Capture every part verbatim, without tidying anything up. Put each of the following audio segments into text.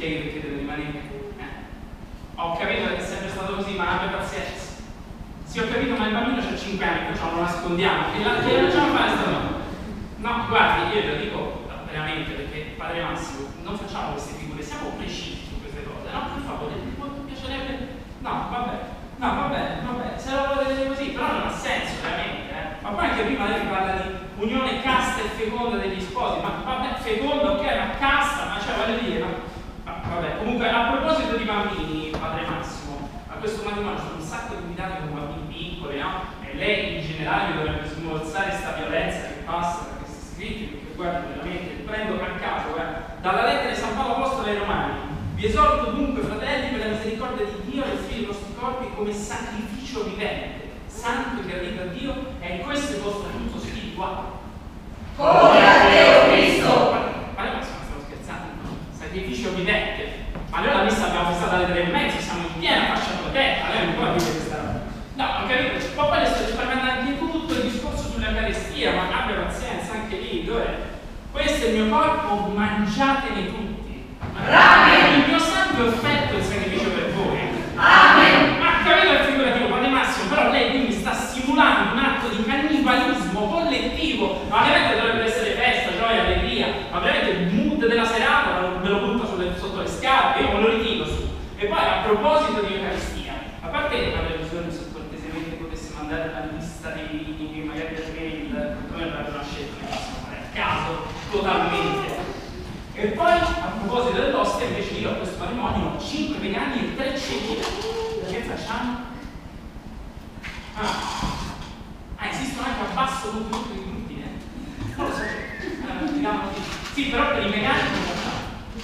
vi chiedete di rimanere? Eh. Ho capito che è sempre stato così, ma abbia pazienza. Sì, ho capito, ma il bambino c'ha cinque anni, perciò non lo nascondiamo. Che la che facciamo fare sta no? No, guardi, io lo dico veramente, perché padre Massimo, non facciamo queste figure, siamo precisi su queste cose, no? Per favore, mi piacerebbe. No, vabbè, no, vabbè, vabbè, se lo volete così, però non ha senso veramente, eh. Ma poi anche prima lei parla di unione casta e feconda degli sposi, ma vabbè, feconda, ok, ma casta, ma cioè voglio dire, ma, ma vabbè, comunque a proposito di bambini, padre Massimo, a questo matrimonio sono un sacco di invitati con bambini piccoli, no? E lei in generale mi dovrebbe smorzare questa violenza che passa da questi scritti, perché guarda veramente, prendo a caso, guarda, dalla lettera di San Paolo Apostolo ai Romani. Vi esorto dunque, fratelli, per la misericordia di Dio, e figli dei vostri corpi come sacrificio vivente, santo e gradito a Dio, e in questo è il vostro aiuto spirituale. Come a Dio Cristo! Ma noi stiamo scherzando, no? Sacrificio vivente. Ma noi la messa l'abbiamo fissata alle tre e mezzo, siamo in piena fascia protetta, lei non può dire questa roba. No, ho capito, ma poi le sto risparmiando anche tutto il discorso sull'Eucaristia, ma abbia pazienza anche lì, dove? Questo è il mio corpo, mangiatene tutti. Amen. Il mio sangue è offerto il sacrificio per voi. Amen. Ma capito il figurativo, padre Massimo, però lei quindi sta simulando un atto di cannibalismo collettivo. Ma ovviamente dovrebbe essere festa, gioia, allegria, ma veramente il mood della serata me lo butta sulle, sotto le scarpe, io me lo ritiro su. E poi a proposito di Eucaristia, a parte che avrei bisogno se cortesemente potesse mandare la lista dei vini che magari per me il come avrebbe una scelta che possiamo fare a caso totalmente. E poi a proposito dell'ostia, invece io a questo matrimonio ho cinque vegani e tre ciechi. Che facciamo? Ah, ah esistono anche a basso contenuto di glutine? Non lo so. Eh, diciamo così. Sì, però per i vegani non lo facciamo.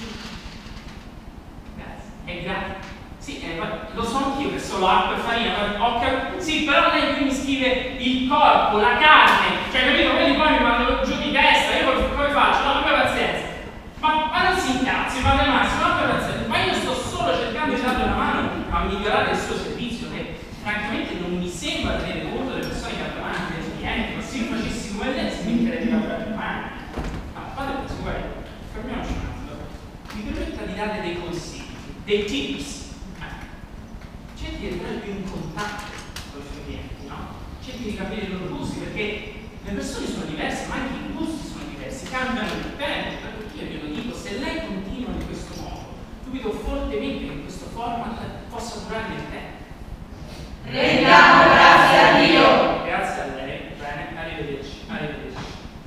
Grazie. È gratis. Sì, eh, lo so anch'io che solo acqua e farina. Ho sì, però lei qui mi scrive il corpo, la carne. Cioè, capito? Quelli poi mi mandano giù di testa. Io come faccio? No, come pazienza. Ma, ma non si incazzi, padre Massimo, ma io sto solo cercando di dare una mano a migliorare il suo servizio, che francamente non mi sembra tenere conto delle persone che hanno davanti, dei clienti, ma se io facessi come lei si metterebbe a lavorare in mano. Ma padre Massimo, guarda, fermiamoci un attimo. Mi permetta di dare dei consigli, dei tips. Cerchi di entrare più in contatto con i suoi clienti, no? Cerchi di capire i loro gusti, perché le persone sono diverse, ma anche i gusti sono diversi, cambiano nel tempo. Io glielo dico, se lei continua in questo modo, dubito fortemente che in questo format possa durare nel tempo. Rendiamo grazie a Dio. Grazie a lei, bene, arrivederci, arrivederci.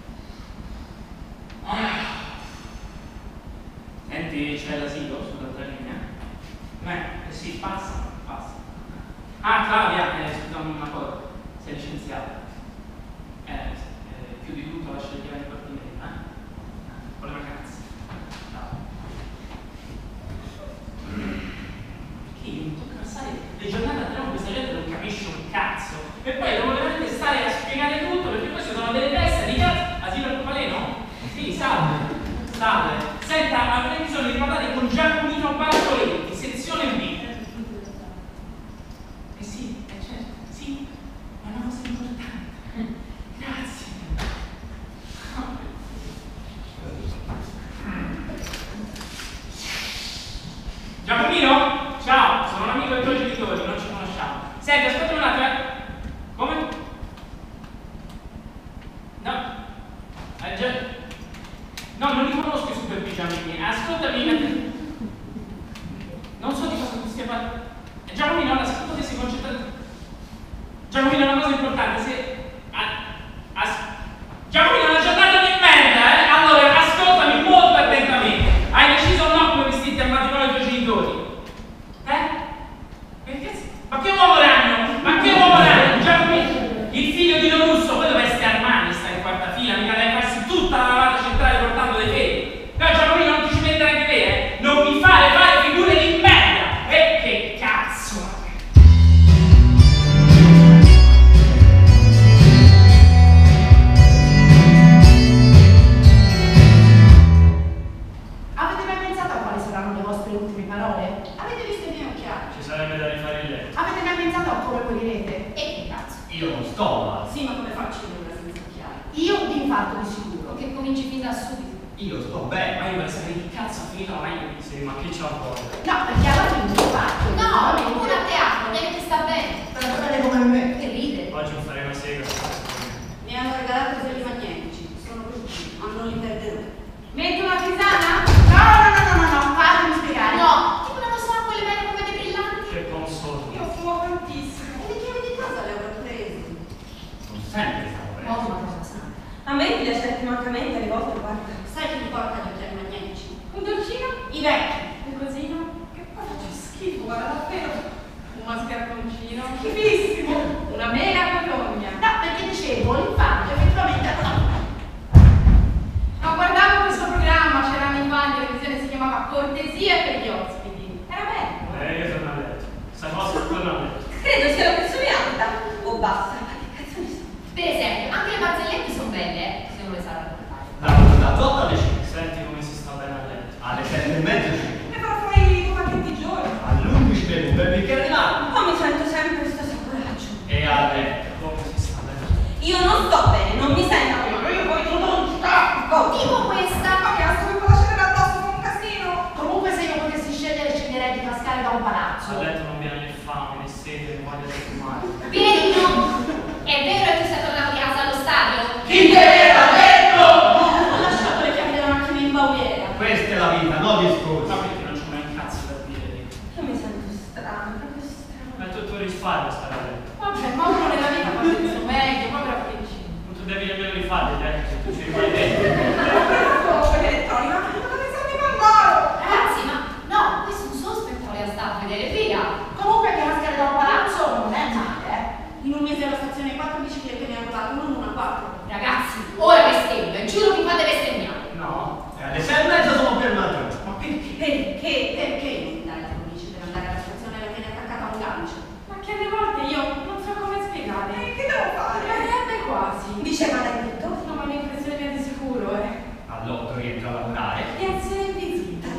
Ah. Senti, c'è l'asilo sull'altra linea? Eh, sì, passa, passa. Ah, Claudia, eh, scusami una cosa, sei licenziata. Eh, eh, più di tutto lascia il chiave di partire, eh? Con le vacanze. No. Perché io mi tocca passare le giornate a tre, questa gente non capisce un cazzo. E poi devo veramente stare a spiegare tutto, perché queste sono delle teste di cazzo. Asilo al Paleno? Sì, salve. Salve. Senta, avrei bisogno di parlare con Giacomino Bartoletti, sezione B. Eh sì, eh certo, sì, è una cosa importante. Grazie. Giacomino? Ciao, sono un amico dei tuoi genitori, non ci conosciamo. Senti, aspetta un attimo, eh. Come? No. Eh, già... No, non li conosco i superficialmente. Ascoltami. Non so di cosa tu stia parlando. Eh, Giacomino, ora se potessi concentrare. Giacomino, è una cosa importante, se... Ah, as... Giacomino, è una giornata di merda, eh? Allora, ascoltami molto attentamente. Hai deciso o no come vestirti al matrimonio dei tuoi genitori? Eh? Perché? Ma che uomo ragno? Ma che uomo ragno? Giacomino, il figlio di Don Russo, poi dovresti Armani, sta in quarta fila, mica devi farsi tutta la lavata centrale portando dei fedi. Però Giacomino non ti ci mettere anche te, eh? Non mi fare fare figure di merda! E che cazzo! Avete mai pensato a quali saranno le vostre ultime parole? Avete visto i miei occhiali? Ci sarebbe da rifare il letto. Avete mai pensato a come morirete? E che cazzo? Io non sto là. Sì, ma come faccio io ora senza occhiali? Io di infarto di sicuro. Che cominci fin da subito. Io sto bene. Ma io vorrei sapere che cazzo ha finito la maionese, ma che c'ha voglia? No, perché alla fine non fatto. No, pure a teatro, ovviamente sta bene. Guardate come me. Che ride. Oggi non farei una sega. Mi hanno regalato i soli magnetici, sono brutti, ma non li perderò. Metto una tisana? No, no, no, no, no, no, fatemi spiegare. No, tipo non lo so, quelle belle come dei brillanti. Che buon soldo. Io fumo tantissimo. E le chiavi di casa le avrò prese. Non sempre stavo bene. Oh, ma cosa sa? A me mi piace ultimamente alle volte, guarda. Sai chi mi porta gli occhiali magnetici? Un dolcino? I vecchi. Un cosino? Che poi c'è schifo, guarda davvero. Un mascarponcino? Schifissimo. Una mela cotogna. No, perché dicevo, l'infanzia effettivamente no. Ma guardavo questo programma, c'era un'infanzia, la televisione si chiamava Cortesia per gli ospiti. Era bello. Eh, io torno a letto. Sai cosa? Torno a letto. Credo sia la persona alta o bassa. Ma che cazzo ne so? Per esempio, anche le barzellette sono belle, eh, se non le sa raccontare. Da, da otto alle cinque. Senti come si sta bene a letto. Alle sette e mezzo cinque. Ne farò fuori due pacchetti giorni. All'undici bevo un bel bicchiere di mare. Oh, mi sento sempre questo saporaggio. E a letto, come si sta bene? Io non sto bene, non mi sento. Ma io poi tutto non sto. Tipo questa. Ma che asco, mi può lasciare addosso con un casino. Comunque se io potessi scegliere sceglierei di cascare da un palazzo. A letto non viene né fame, né sete, né voglia di fumare. Vieni, no. È vero che tu sei tornato di casa allo stadio? Chi te l'ha detto? Ho lasciato le chiavi della macchina in bauriera. Questa è la vita, no discorsi. Ma perché non c'ho mai un cazzo da dire? Io mi sento strano, proprio strano. Ma è tutto risparmio stare a letto. Vabbè, ma uno nella vita fa penso meglio, povera Felicina. Non tu devi nemmeno rifare gli letto, se tu ci rimani dentro. Oh, elettronica, ma che cosa pensate di Pandoro? Ragazzi, ma no, questi non sono spettacoli a stare a vedere, via. Comunque che cascare da un palazzo non è male, eh. In un mese alla stazione quattro biciclette ne hanno dato, non una, quattro. Ragazzi, ora bestemmio, e giuro che fate bestemmiare. No? E alle sei e mezza sono per matrimonio. Ma perché? Perché? Perché non dai la provincia per andare alla stazione e la tiene attaccata a un gancio? Ma che alle volte io non so come spiegare. E che devo fare? Verrebbe quasi. Diceva l'hai detto? No, ma l'impressione mia di sicuro, eh. All'otto rientro a lavorare. Di essere invisibile.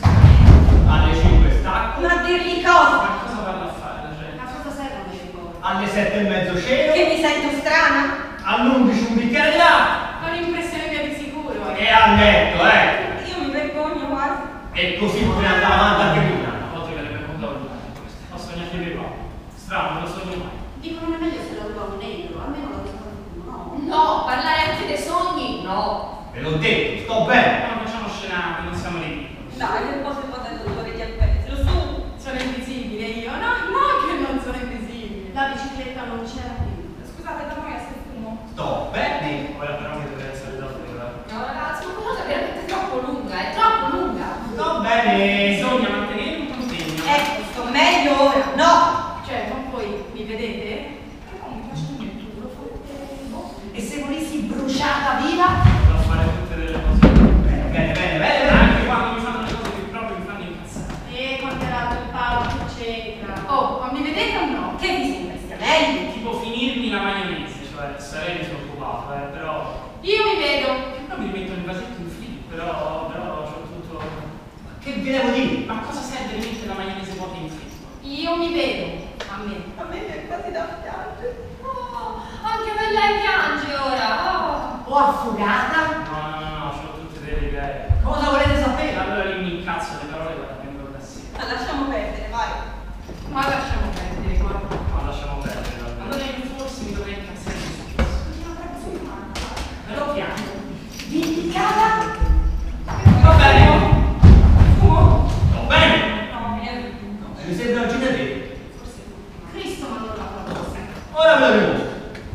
Alle cinque stacco. Ma dirgli cosa? Ma cosa vanno a fare la gente? A cosa servono le ricordi? Alle sette e mezzo ceno. Che mi sento strana? All'undici un bicchiere di acqua. Ho l'impressione mia di sicuro, E eh. a letto, eh. Io mi vergogno, guarda. E così potrei andare avanti anche prima. A volte verrebbe controllo questo. Ho sognato di qua. Strano, non lo sogno mai. Dicono che è meglio se lo aveva un negro, almeno lo dicono no? No, parlare anche dei sogni? No. Ve l'ho detto, sto bene. Ma non facciamo scenate, non siamo ridicoli. Dai, che poi se potete dottore di appezzo, su. Sono invisibile io. No, no che non sono invisibile. La bicicletta non c'era più. Scusate, da noi a se fumo. Sto bene. Ora però mi deve essere davvero, eh. No, ragazzi, ma quella cosa è veramente troppo lunga, è troppo lunga. Sto bene. Bisogna mantenere un impegno. Ecco, sto meglio ora. No. Cioè, ma poi mi vedete? Che non mi faccio niente, lo fate. E se volissi bruciata viva? Devo fare tutte delle cose. Bene, bene, bene, bene. Anche quando mi fanno le cose che proprio mi fanno incazzare. E quanto era il Paolo, eccetera. Oh, ma mi vedete o no? Che vi sembra stia meglio? Tipo finirmi la maionese, cioè sarei disoccupato, eh, però. Io mi vedo. Però mi rimetto il vasetto in frigo, però, però c'ho tutto. Ma che vi devo dire? Ma cosa serve rimettere la maionese vuota in frigo? Io mi vedo. A me. A me viene quasi da piangere. Oh, anche per lei piange ora. Oh. O affogata? No, no, no, no, c'ho tutte delle idee. Cosa volete sapere? Allora io mi incazzo le parole che vengo da sé. Ma lasciamo perdere, vai. Ma lasciamo perdere, guarda. Ma lasciamo perdere. Allora io forse mi dovrei incazzare di successo. Però piano. Vendicata? Va bene. Fumo? Sto bene. No, mi è Mi sembra un cittadino. Cristo ma non la proposta. Ora ve la dimostro.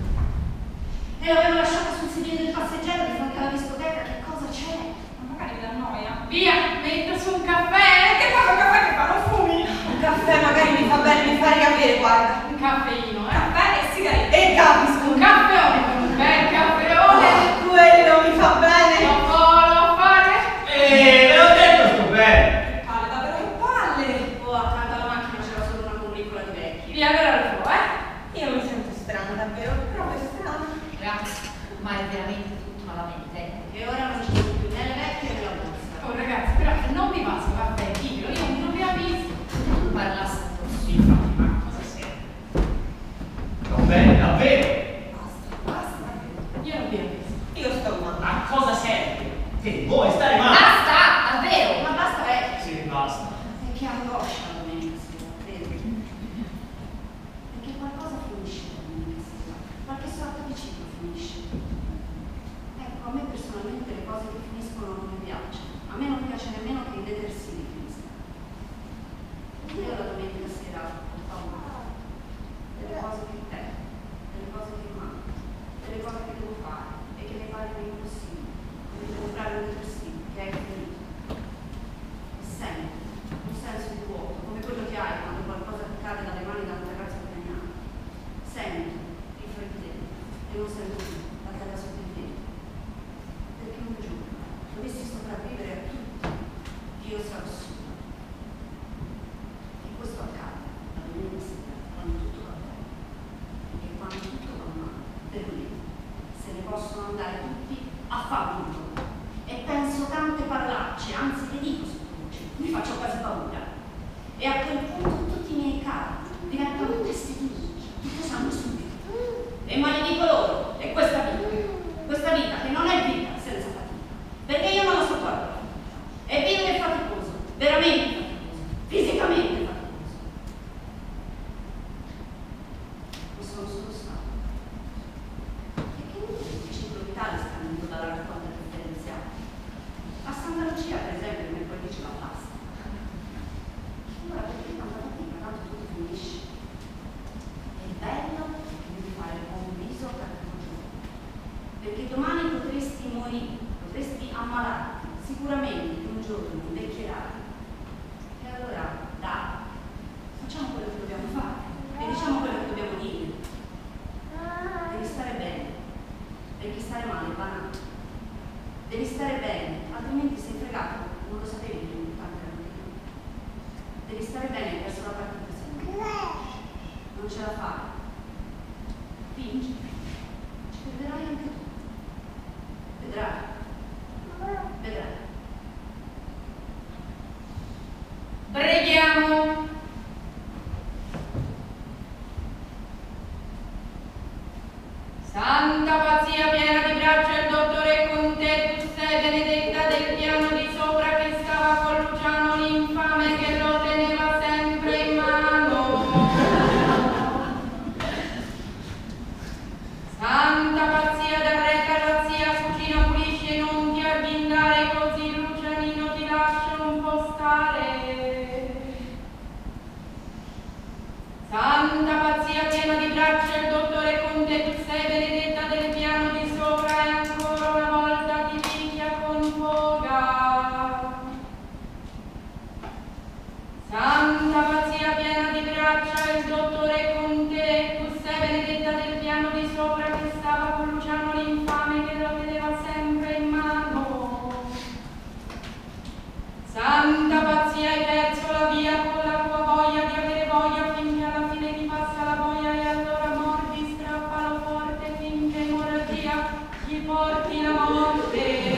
E l'avevo lasciata sul sedile del passeggero di fronte alla discoteca, che cosa c'è? Ma magari da noia. Via, metto su un caffè. Che fa un caffè che fa? Non fumi? Un caffè magari mi fa bene, mi fa riavere, guarda. Un caffeino, eh? Caffè e sigarette. E capisco. Un caffeone, un bel caffeone. Quello mi fa bene. Lo voglio fare? E ve l'ho detto, sto bene. Palle, davvero che palle. Oh, accanto alla macchina c'era solo una combricola di vecchi. Via, allora lo fa, eh? Io mi sento strana, davvero, proprio strana. Ragazzi, ma è veramente tutto malamente. E ora non ci sono più né le vecchie né la borsa. Oh ragazzi, però non mi va se vabbè, ditelo, io non vi avviso. Tu parlasse Sì, infatti, ma cosa serve? Sto bene, davvero. Basta, basta. Io non vi avviso. Io sto male. A cosa serve? Che vuoi stare male? Basta, davvero! Ma basta, vecchia. Sì, basta. E che angoscia la domenica sera, vedi? Perché qualcosa finisce la domenica sera, qualche sorta di ciclo finisce. Ecco, a me personalmente le cose che finiscono non mi piacciono. A me non piace nemmeno che i detersivi finiscano. Io la domenica sera ho paura delle cose che tengo, delle cose che manco, delle cose che devo fare e che mi paiono impossibili. Devo comprare un detersivo che è finito. E sento un senso di vuoto, come quello che hai quando qualcosa ti cade dalle mani da un ragazzo italiano. Sento il freddore e non sento più la terra sotto i piedi. Perché un giorno dovessi sopravvivere a tutto, io sarò sola. E questo accade la domenica sera, quando tutto va bene. E quando tutto va male, per me, se ne possono andare tutti a fanculo. E penso tante parolacce, anzi le dico sottovoce, mi faccio quasi paura. E a quel punto tutti i miei cari diventano testi di nicchia, tutto sangue subito. E maledico loro, e questa vita, questa vita che non è vita senza fatica, perché io non la sopporto. E vivere è faticoso, veramente faticoso, fisicamente faticoso. E sono solo stato. E che il ciclo vitale sta venendo dalla raccolta differenziale. A Santa Lucia, per esempio, come poi dice la pasta. Allora, perché tanta fatica, tanto tutto finisce. È bello che devi fare il buon viso a cattivo giorno. Perché domani potresti morire, potresti ammalarti, sicuramente un giorno invecchierai. E allora, dai, facciamo quello che dobbiamo fare e diciamo quello che dobbiamo dire. Devi stare bene, perché stare male è banale. Devi stare bene, altrimenti sei fregato, non lo sapevi che l'importante era quello. Devi stare bene, hai perso la partita sempre. Non ce la fai. Vinci. Ci perderai anche tu. Vedrai. Vedrai. Preghiamo. Santa pazzia piena di braccia, il dottore con te, tu sei benedetta del piano di sopra che stava con Luciano l'infame che lo teneva sempre in mano. Santa pazzia da re Calazzia, cucina pulisce e non ti agghindare così Lucianino ti lascia un po' stare. Santa pazzia piena di braccia, il dottore con te, tu sei benedetta del piano di sopra e ancora una volta ti picchia con foga. Santa pazzia piena di braccia, il dottore con te, tu sei benedetta del piano di sopra che stava con Luciano l'infame che lo teneva sempre in mano. Santa pazzia, hai perso la via con la tua voglia di avere voglia finché alla fine ti passa la voglia e allora mordi, strappalo forte finché emorragia gli porti la morte.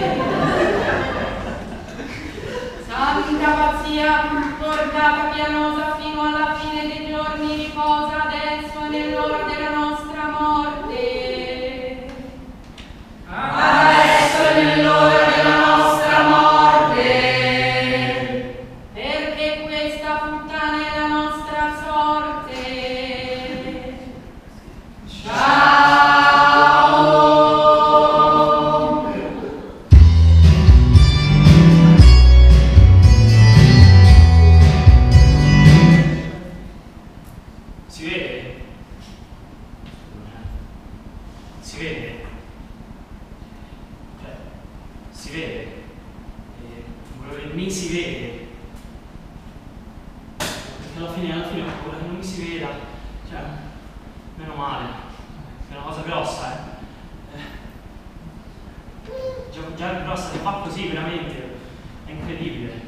Santa pazzia, bordata pianosa fino alla fine dei giorni, riposa adesso e nell'ora della nostra morte. Adesso è nell'ora della nostra morte. Perché questa puttana è la nostra sorte. Ciao! Si vede? Si vede? Cioè, si vede? E volevo dire, mi si vede? Perché alla fine, alla fine ho paura che non mi si veda. Cioè, meno male. È una cosa grossa, eh. eh. Già, già è grossa, se fa così veramente. È incredibile.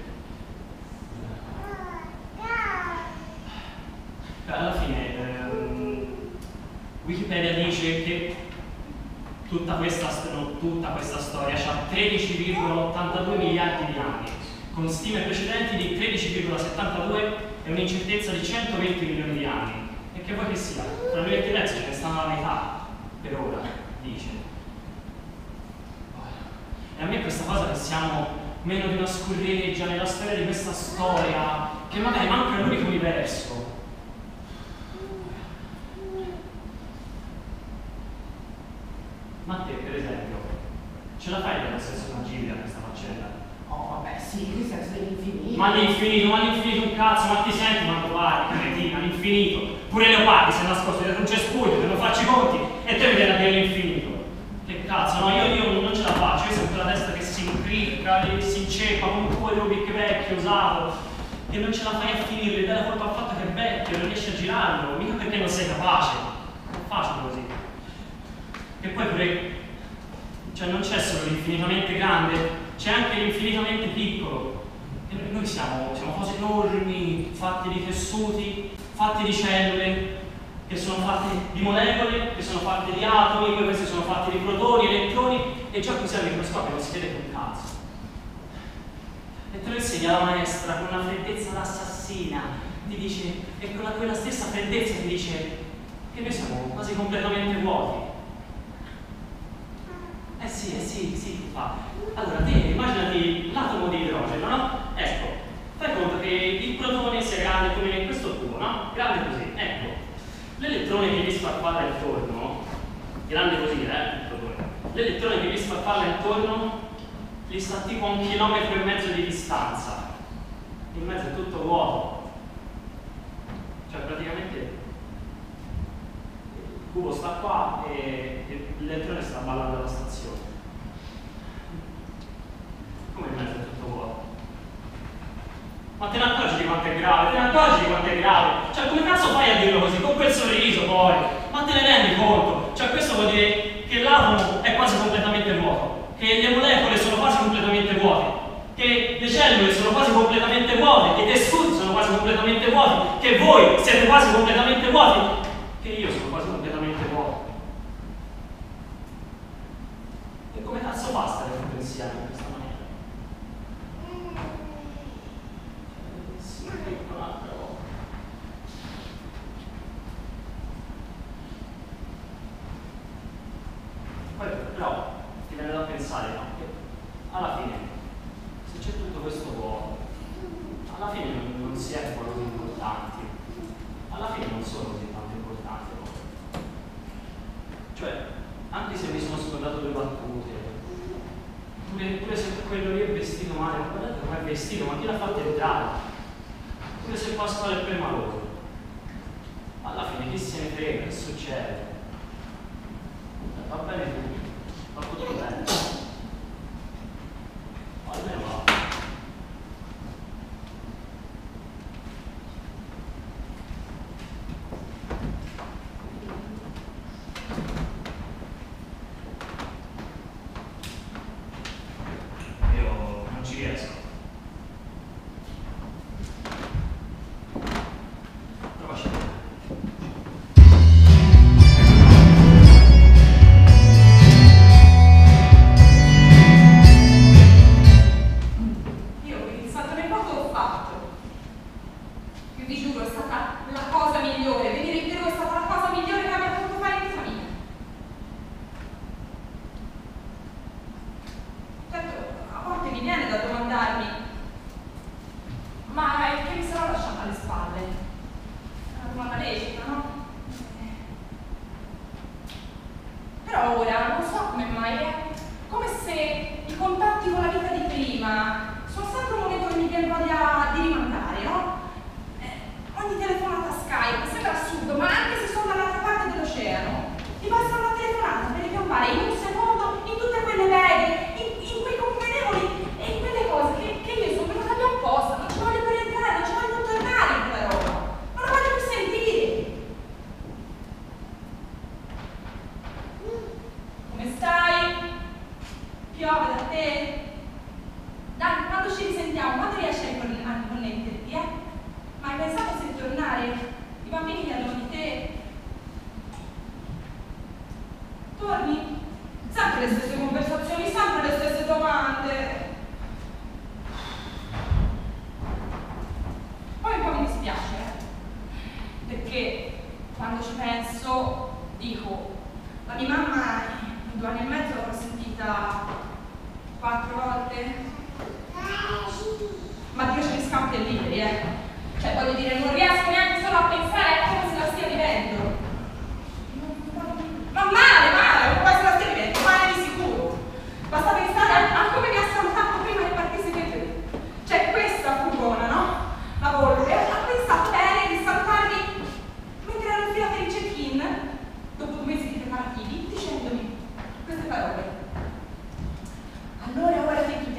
Alla fine ehm, Wikipedia dice che tutta questa, no, tutta questa storia ha tredici virgola ottantadue miliardi di anni, con stime precedenti di tredici virgola settantadue e un'incertezza di centoventi milioni di anni. E che vuoi che sia? Tra le e Venezia ce ne stanno alla metà per ora, dice. E E a me questa cosa che siamo meno di una scurreggia nella storia di questa storia, che magari manca l'unico universo. Ma te, per esempio, ce la fai dello stesso tangibile a questa faccenda? Oh, vabbè, sì, che senso dell'infinito. Ma all'infinito, ma all'infinito un cazzo, ma ti senti quando parli, caretina, all'infinito. Pure Leopardi si è nascosto dietro un cespuglio, te lo faccio i conti e te mi vieni a dire l'infinito. Che cazzo, no, io, io non ce la faccio, io sento la testa che si incricca, e si inceppa con un tuo Rubik vecchio, usato, e non ce la fai a finire, dai la colpa al fatto che è vecchio, non riesci a girarlo, mica perché non sei capace. È facile così. E poi pure, cioè non c'è solo l'infinitamente grande, c'è anche l'infinitamente piccolo. E noi siamo, siamo cose enormi, fatte di tessuti, fatti di cellule, che sono fatte di molecole, che sono fatte di atomi, poi questi sono fatti di protoni, elettroni, e già così al microscopio non si vede più un cazzo. E te lo insegna la maestra con una freddezza d'assassina, ti dice, e con la, quella stessa freddezza ti dice che noi siamo quasi completamente vuoti. Eh sì, eh sì, sì, ti fa. Allora, te immaginati l'atomo di idrogeno, no? Ecco, fai conto che il protone sia grande come questo tubo, no? Grande così, ecco. L'elettrone che gli sfarfalla intorno, grande così, eh, il protone. L'elettrone che gli sfarfalla intorno gli sta tipo a un chilometro e mezzo di distanza. In mezzo è tutto vuoto. Cioè, praticamente il cubo sta qua e, e l'elettrone sta ballando alla stazione. Come in mezzo è tutto vuoto? Ma te ne accorgi di quanto è grave? Te ne accorgi di quanto è grave? Cioè, come cazzo fai a dirlo così? Con quel sorriso poi? Ma te ne rendi conto? Cioè, questo vuol dire che l'atomo è quasi completamente vuoto, che le molecole sono quasi completamente vuote, che le cellule sono quasi completamente vuote, che i tessuti sono quasi completamente vuoti, che voi siete quasi completamente vuoti, che io sono quasi completamente vuoto. E come cazzo fa stare tutto insieme in questa maniera? Sì, un'altra volta. Poi però ti viene da pensare, no? Che alla fine, se c'è tutto questo vuoto, alla fine non, non si è poi così importanti. Alla fine non sono così tanto importanti. No? Cioè, anche se mi sono scordato due battute, pure, pure se quello lì è vestito male, guardate come è vestito, ma chi l'ha fatto entrare? Pure se Pasquale è permaloso. Alla fine chi se ne frega, che succede? Va bene tutto, va tutto bene. Almeno va. Io non ci riesco. Provaci. Io il salto nel vuoto l'ho fatto. Io vi giuro, è stata la cosa migliore. Venire in Perù è stata la cosa migliore che abbia potuto fare in vita mia. Certo, a volte mi viene da domandarmi, ma che mi sarò lasciata alle spalle? È una domanda lecita, no? Però ora non so come mai, è come se i contatti con la vita di prima sono sempre un momento che mi viene voglia di rimandare, no? Eh, ogni telefonata a Skype sembra assurdo, ma anche se sono dall'altra parte dell'oceano, mi basta una telefonata per ripiombare in un secondo in tutte quelle beghe, in, in quei convenevoli e in quelle cose che, che io sono venuta via apposta, non ci voglio più rientrare, non ci voglio più tornare in quella roba, non la voglio più sentire. Come stai? Piove da te? Dai, quando ci risentiamo, quando riesci a ricon- a riconnetterti, eh? Ma hai pensato se tornare? I bambini chiedono di te. Torni? Sempre le stesse conversazioni, sempre le stesse domande. Poi un po' mi dispiace, eh? Perché quando ci penso, dico, la mia mamma in due anni e mezzo l'ho sentita quattro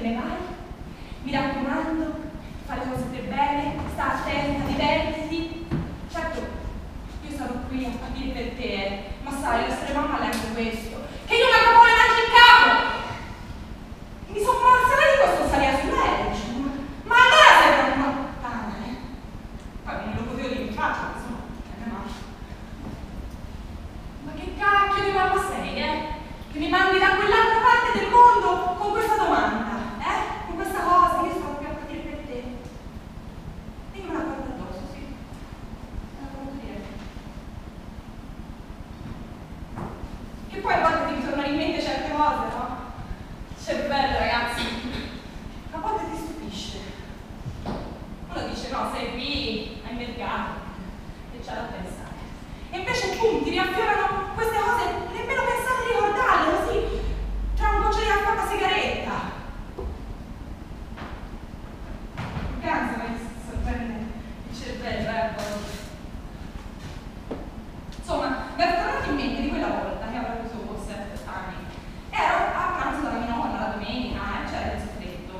ne vai, mi raccomando, fai le cose per bene, sta attenta, divertiti. Certo, io sarò qui a dire per te, ma sai, essere mamma è anche questo, che io manco con le mani in capo. Mi sono morsa di questo salire sull'aereo, dicevo, ma, ma allora sei proprio una puttana, eh? Poi non lo potevo dire in faccia, perché sono è mia mamma. Ma che cacchio di mamma sei, eh? Che mi mandi da quell'altra parte del mondo con questa domanda, eh? Con questa cosa che io sto proprio a dire per te. E io me la guardo addosso, sì. Me la guardo dire. Che poi a volte ti ritornano in mente certe cose, no? Cervello, ragazzi, a volte ti stupisce. Uno dice no, sei qui, hai mercato, e c'è da pensare. E invece, pum, ti riaffiorano queste cose, nemmeno pensate di ricordarle, così, tra un goccio di raccolta sigaretta. Ganza mi sorprende il cervello, eh, a volte. Insomma, mi è tornato in mente di quella volta, che avrà avuto forse sette anni. Ero a pranzo dalla mia nonna la domenica, eh, c'era il soffritto.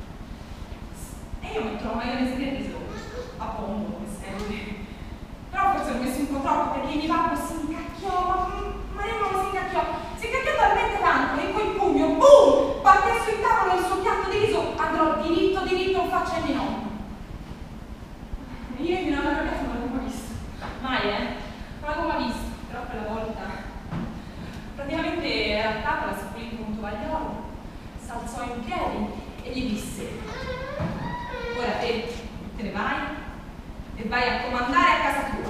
E io metto la maionese di riso a pombo, come sempre. Però forse l'ho messo un po' troppo perché il mio babbo si incacchiò, ma Maria non si incacchiò. Si incacchiò talmente tanto che in quel pugno, boom, batté sul tavolo il suo piatto di riso, andrò diritto diritto in faccia ai miei nonni. Io e mia nonna ragazza non l'avevo mai visto. Mai, eh? Non l'avevo mai visto, però quella volta. Praticamente era a tavola, si pulì con un tovagliolo, si alzò in piedi e gli disse: ora te te ne vai e vai a comandare a casa tua.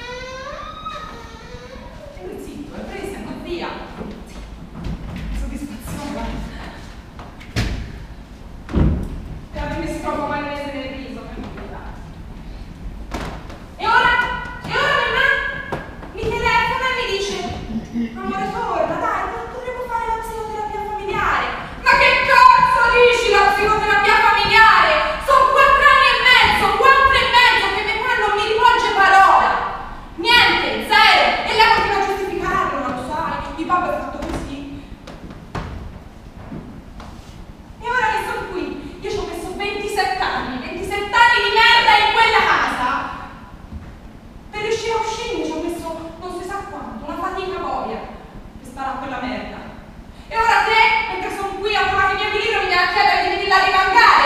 E lui zitto, e prese, andò via. Soddisfazione. E a me mi si trova maionese nel riso, per via. E ora? E ora mamma mi telefona e mi dice: amore, torna, dai, dovremmo fare la psicoterapia familiare. Ma che cazzo dici la psicoterapia familiare? Sono quattro anni e mezzo, quattro e mezzo che mio padre non mi rivolge parola. Niente, zero. E lei continua a giustificarlo, ma lo sai, il babbo è fatto così. E ora che sono qui, io ci ho messo ventisette anni, ventisette anni di merda in quella casa. Per riuscire a uscire ci ho messo non si sa quanto, una fatica boia per stare a quella merda. E ora te, mentre sono qui a trovare i miei equilibrio, mi vieni a chiedere di venirla a rimangare?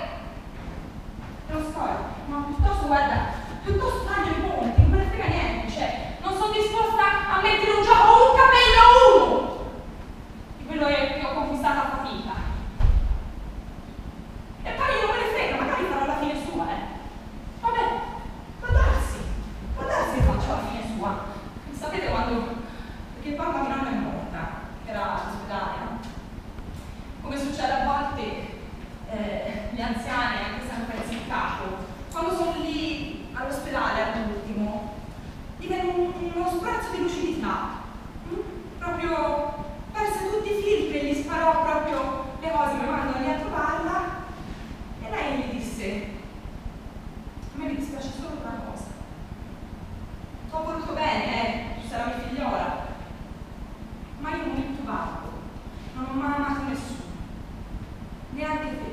Lo so, ma piuttosto guarda, piuttosto taglio i ponti, non me ne frega niente, cioè, non sono disposta a mettere un gioco un capello uno di quello che ho conquistato a fatica. E poi non me ne frega, magari farò la fine sua, eh. Vabbè, può darsi, può darsi che faccio la fine sua. Sapete quando, perché poi mia nonna è morta, era all'ospedale, no? Come succede a volte, eh, gli anziani, anche se hanno perso il capo, quando sono lì all'ospedale all'ultimo, gli viene un, uno sprazzo di lucidità, mm? Proprio perse tutti i filtri e gli sparò proprio le cose che mandano lì a trovarla. E lei gli disse: a me mi dispiace solo una cosa, ti ho voluto bene, eh, tu sei la mia figliola, ma io non il tuo babbo, non ho mai amato nessuno, neanche te.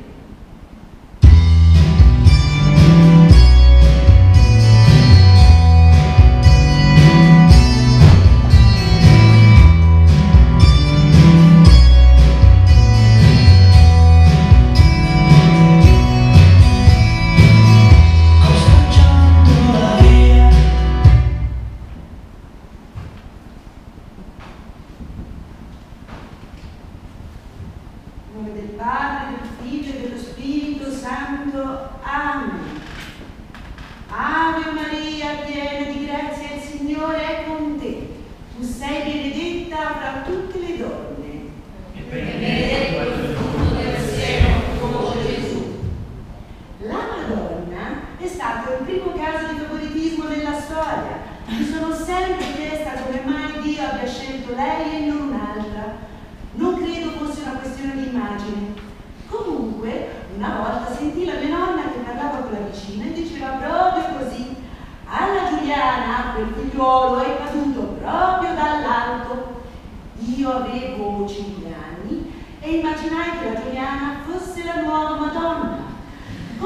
Io avevo cinque anni e immaginai che la Giuliana fosse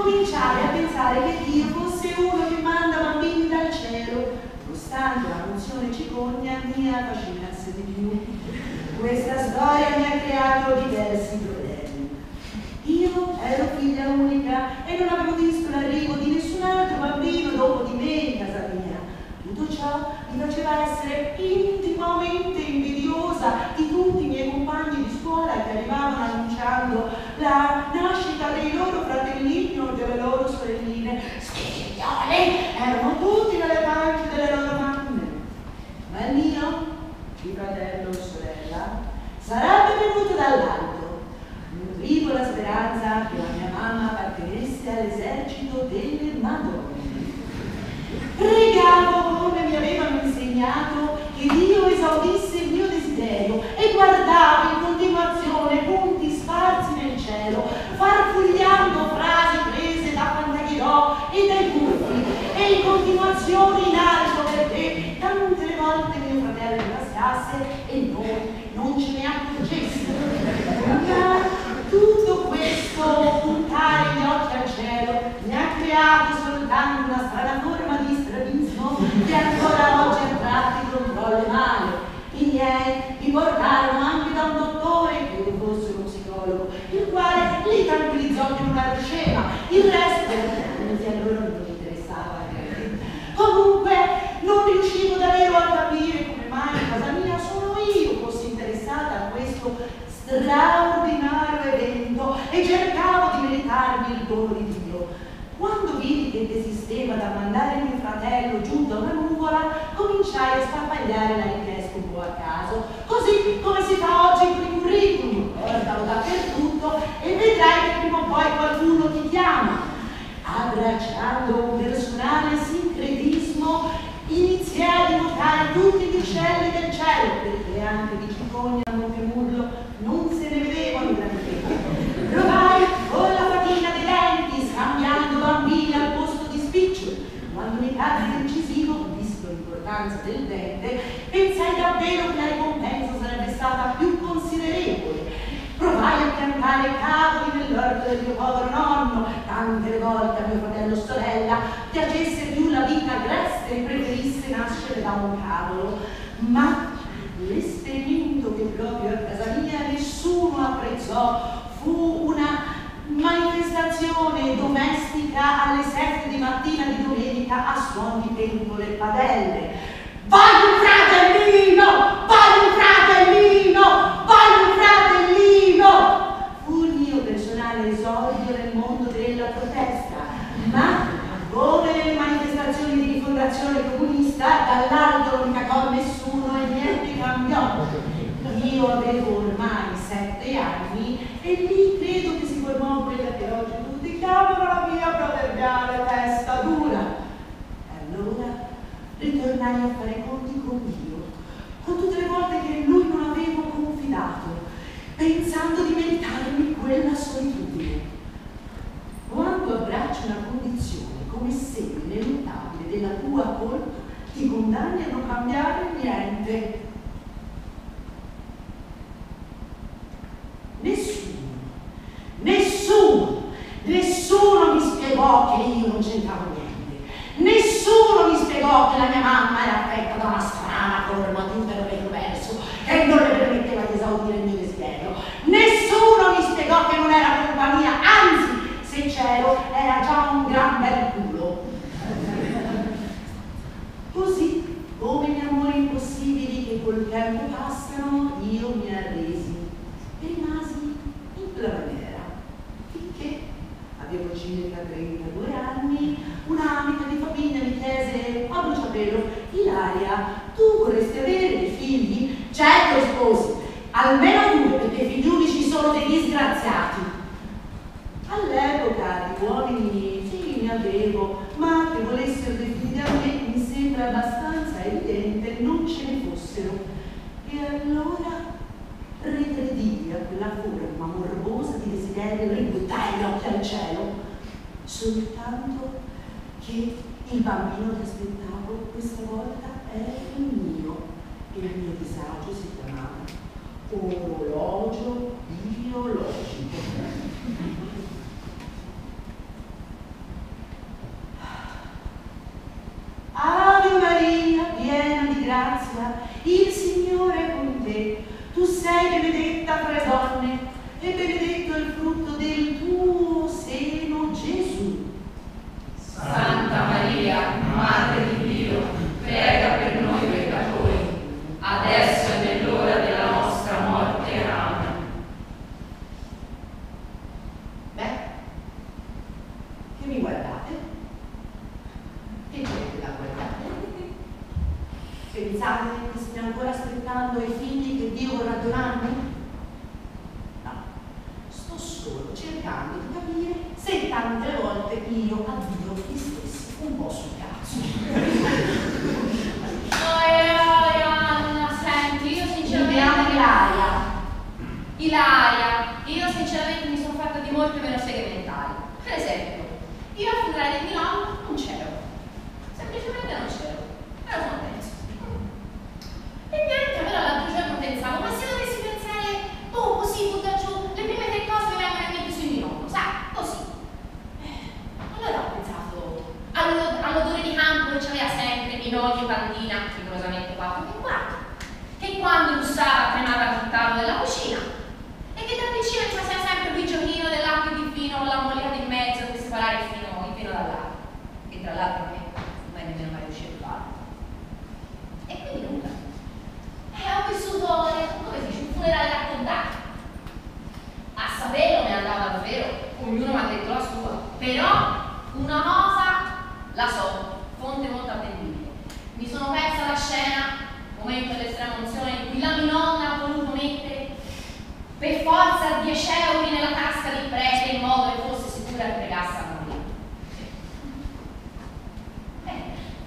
cominciai a pensare che Dio fosse uno che manda bambini dal cielo, nonostante la funzione cicogna mia facinasse di più. Questa storia mi ha creato diversi problemi. Io ero figlia unica e non avevo visto l'arrivo di nessun altro bambino dopo di me in casa mia. Tutto ciò mi faceva essere intimamente invidiosa di tutti i miei compagni di scuola che arrivavano annunciando la nascita dei loro fratellini o delle loro sorelline. Sti figlioli erano tutti nelle pance delle loro mamme. Ma il mio, il fratello o sorella, sarebbe venuto dall'alto. Nutrivo la speranza che la mia mamma appartenesse all'esercito delle Madonne. Pregavo come mi avevano insegnato che Dio esaudisse il mio desiderio e guardavo in continuazione punti sparsi nel cielo, farfugliando frasi prese da Pantagherò e dai Puffi e in continuazione in alto perché tante volte mio fratello mi passasse e noi non ce ne accorgessimo. Ma tutto questo puntare gli occhi al cielo mi ha creato soltanto una strana forma di strabismo che ancora oggi a tratti controllo male. I miei mi portarono anche da un dottore, credo fosse uno psicologo, il quale li tranquillizzò che non ero scema. Il resto di a loro non mi interessava. Comunque non riuscivo davvero a capire come mai in casa mia solo io fossi interessata a questo straordinario evento e cercavo di meritarmi il dono di Dio. Quando vidi che desisteva da mandare mio fratello giù da una nuvola, cominciai a sparpagliare la richiesta un po' a caso, così come si fa oggi con i curriculum, portalo dappertutto e vedrai che prima o poi qualcuno ti chiama. Abbracciando un personale sincretismo, iniziai a notare tutti gli uccelli del cielo, perché anche di cicogna a Montemurlo non se ne vedevano granché. Provai con la fatina dei denti, scambiando bambini al posto di spiccioli. Quando mi cadde l'incisivo, visto l'importanza del dente, pensai davvero che la ricompensa sarebbe stata più considerevole. Provai a piantare cavoli nell'orto del mio povero nonno, tante volte a mio fratello o sorella piacesse più la vita agreste e preferisse nascere da un cavolo, ma l'esperimento che proprio a casa mia nessuno apprezzò fu una manifestazione domestica alle sette di mattina di domenica a suon di pentole e padelle. Vai un fratellino! Vai un fratellino! Vai un fratellino! Fu il mio personale esordio nel mondo della protesta, ma come nelle manifestazioni di rifondazione comunista, dall'alto non cacò nessuno e niente cambiò. Io avevo ormai sette anni e lì credo che si formò quella che oggi tutti chiamano la mia proverbiale testa dura. E allora ritornai a fare conti con Dio, con tutte le volte che in Lui non avevo confidato, pensando di meritarmi quella solitudine. Quando abbracci una condizione come segno inevitabile della tua colpa, ti condanni a non cambiare niente. Nessuno, nessuno, nessuno mi spiegò che io non c'entravo niente. Nessuno mi spiegò che la mia mamma era affetta da una strana forma di utero retroverso che non le permetteva di esaudire il mio desiderio. Nessuno mi spiegò che non era colpa mia, anzi, se c'ero era già un gran bel culo. Così come gli amori impossibili che col tempo passano, io mi arresi e rimasi in quella maniera, finché avevo circa trentadue anni, un'amica di famiglia mi chiese a bruciapelo: Ilaria, tu vorresti avere dei figli? Certo, risposi, almeno due, perché figli unici sono dei disgraziati. All'epoca di uomini sì, ne avevo, ma che volessero dei figli a me mi sembra abbastanza evidente non ce ne fossero. E allora regredii a quella forma morbosa di desiderio e ributtai gli occhi al cielo, soltanto che il bambino che aspettavo questa volta era il mio e il mio disagio si chiamava orologio biologico. e benedetto è il frutto del tuo seno, Gesù. Santa Maria, Madre di Dio, prega per noi peccatori, adesso e nell'ora della nostra morte. Amen. Beh, che mi guardate? Che volete da guardare? Pensate che stia ancora aspettando i figli che Dio vorrà donarmi? No, sto solo cercando di capire se tante volte io a Dio gli stessi un po' sul cazzo. Oh, Anna, senti, io Mi sinceramente... chiamo Ilaria. Ilaria, io sinceramente mi sono fatta di molte meno seghe mentali. Per esempio, io al funerale di mio nonno non c'ero. Semplicemente non c'ero. Me lo sono penso. E niente, allora l'altro giorno pensavo, ma se dovessi pensare, oh, così, butta giù, le prime tre cose mi vengono in mente sul mio nonno, sa? Così. Allora ho pensato allo- all'odore di campo che c'aveva sempre in ogni pandina, rigorosamente quattro per quattro, che quando bussava tremava sul tavolo della cucina, e che da vicino ci faceva sempre quel giochino dell'acqua di vino con la molletta in mezzo per separare il fino, il vino dall'acqua, che tra l'altro a me non è nemmeno mai riuscito a fare. E quindi nulla. E ho vissuto, come si dice, un funerale raccontato. A saperlo mi andava davvero, ognuno mi ha detto la sua, però una cosa la so, fonte molto attendibile. Mi sono persa la scena, momento dell'estrema emozione, in cui la mia nonna ha voluto mettere per forza dieci euro nella tasca del prete in modo che fosse sicura che pregasse a morire. Eh,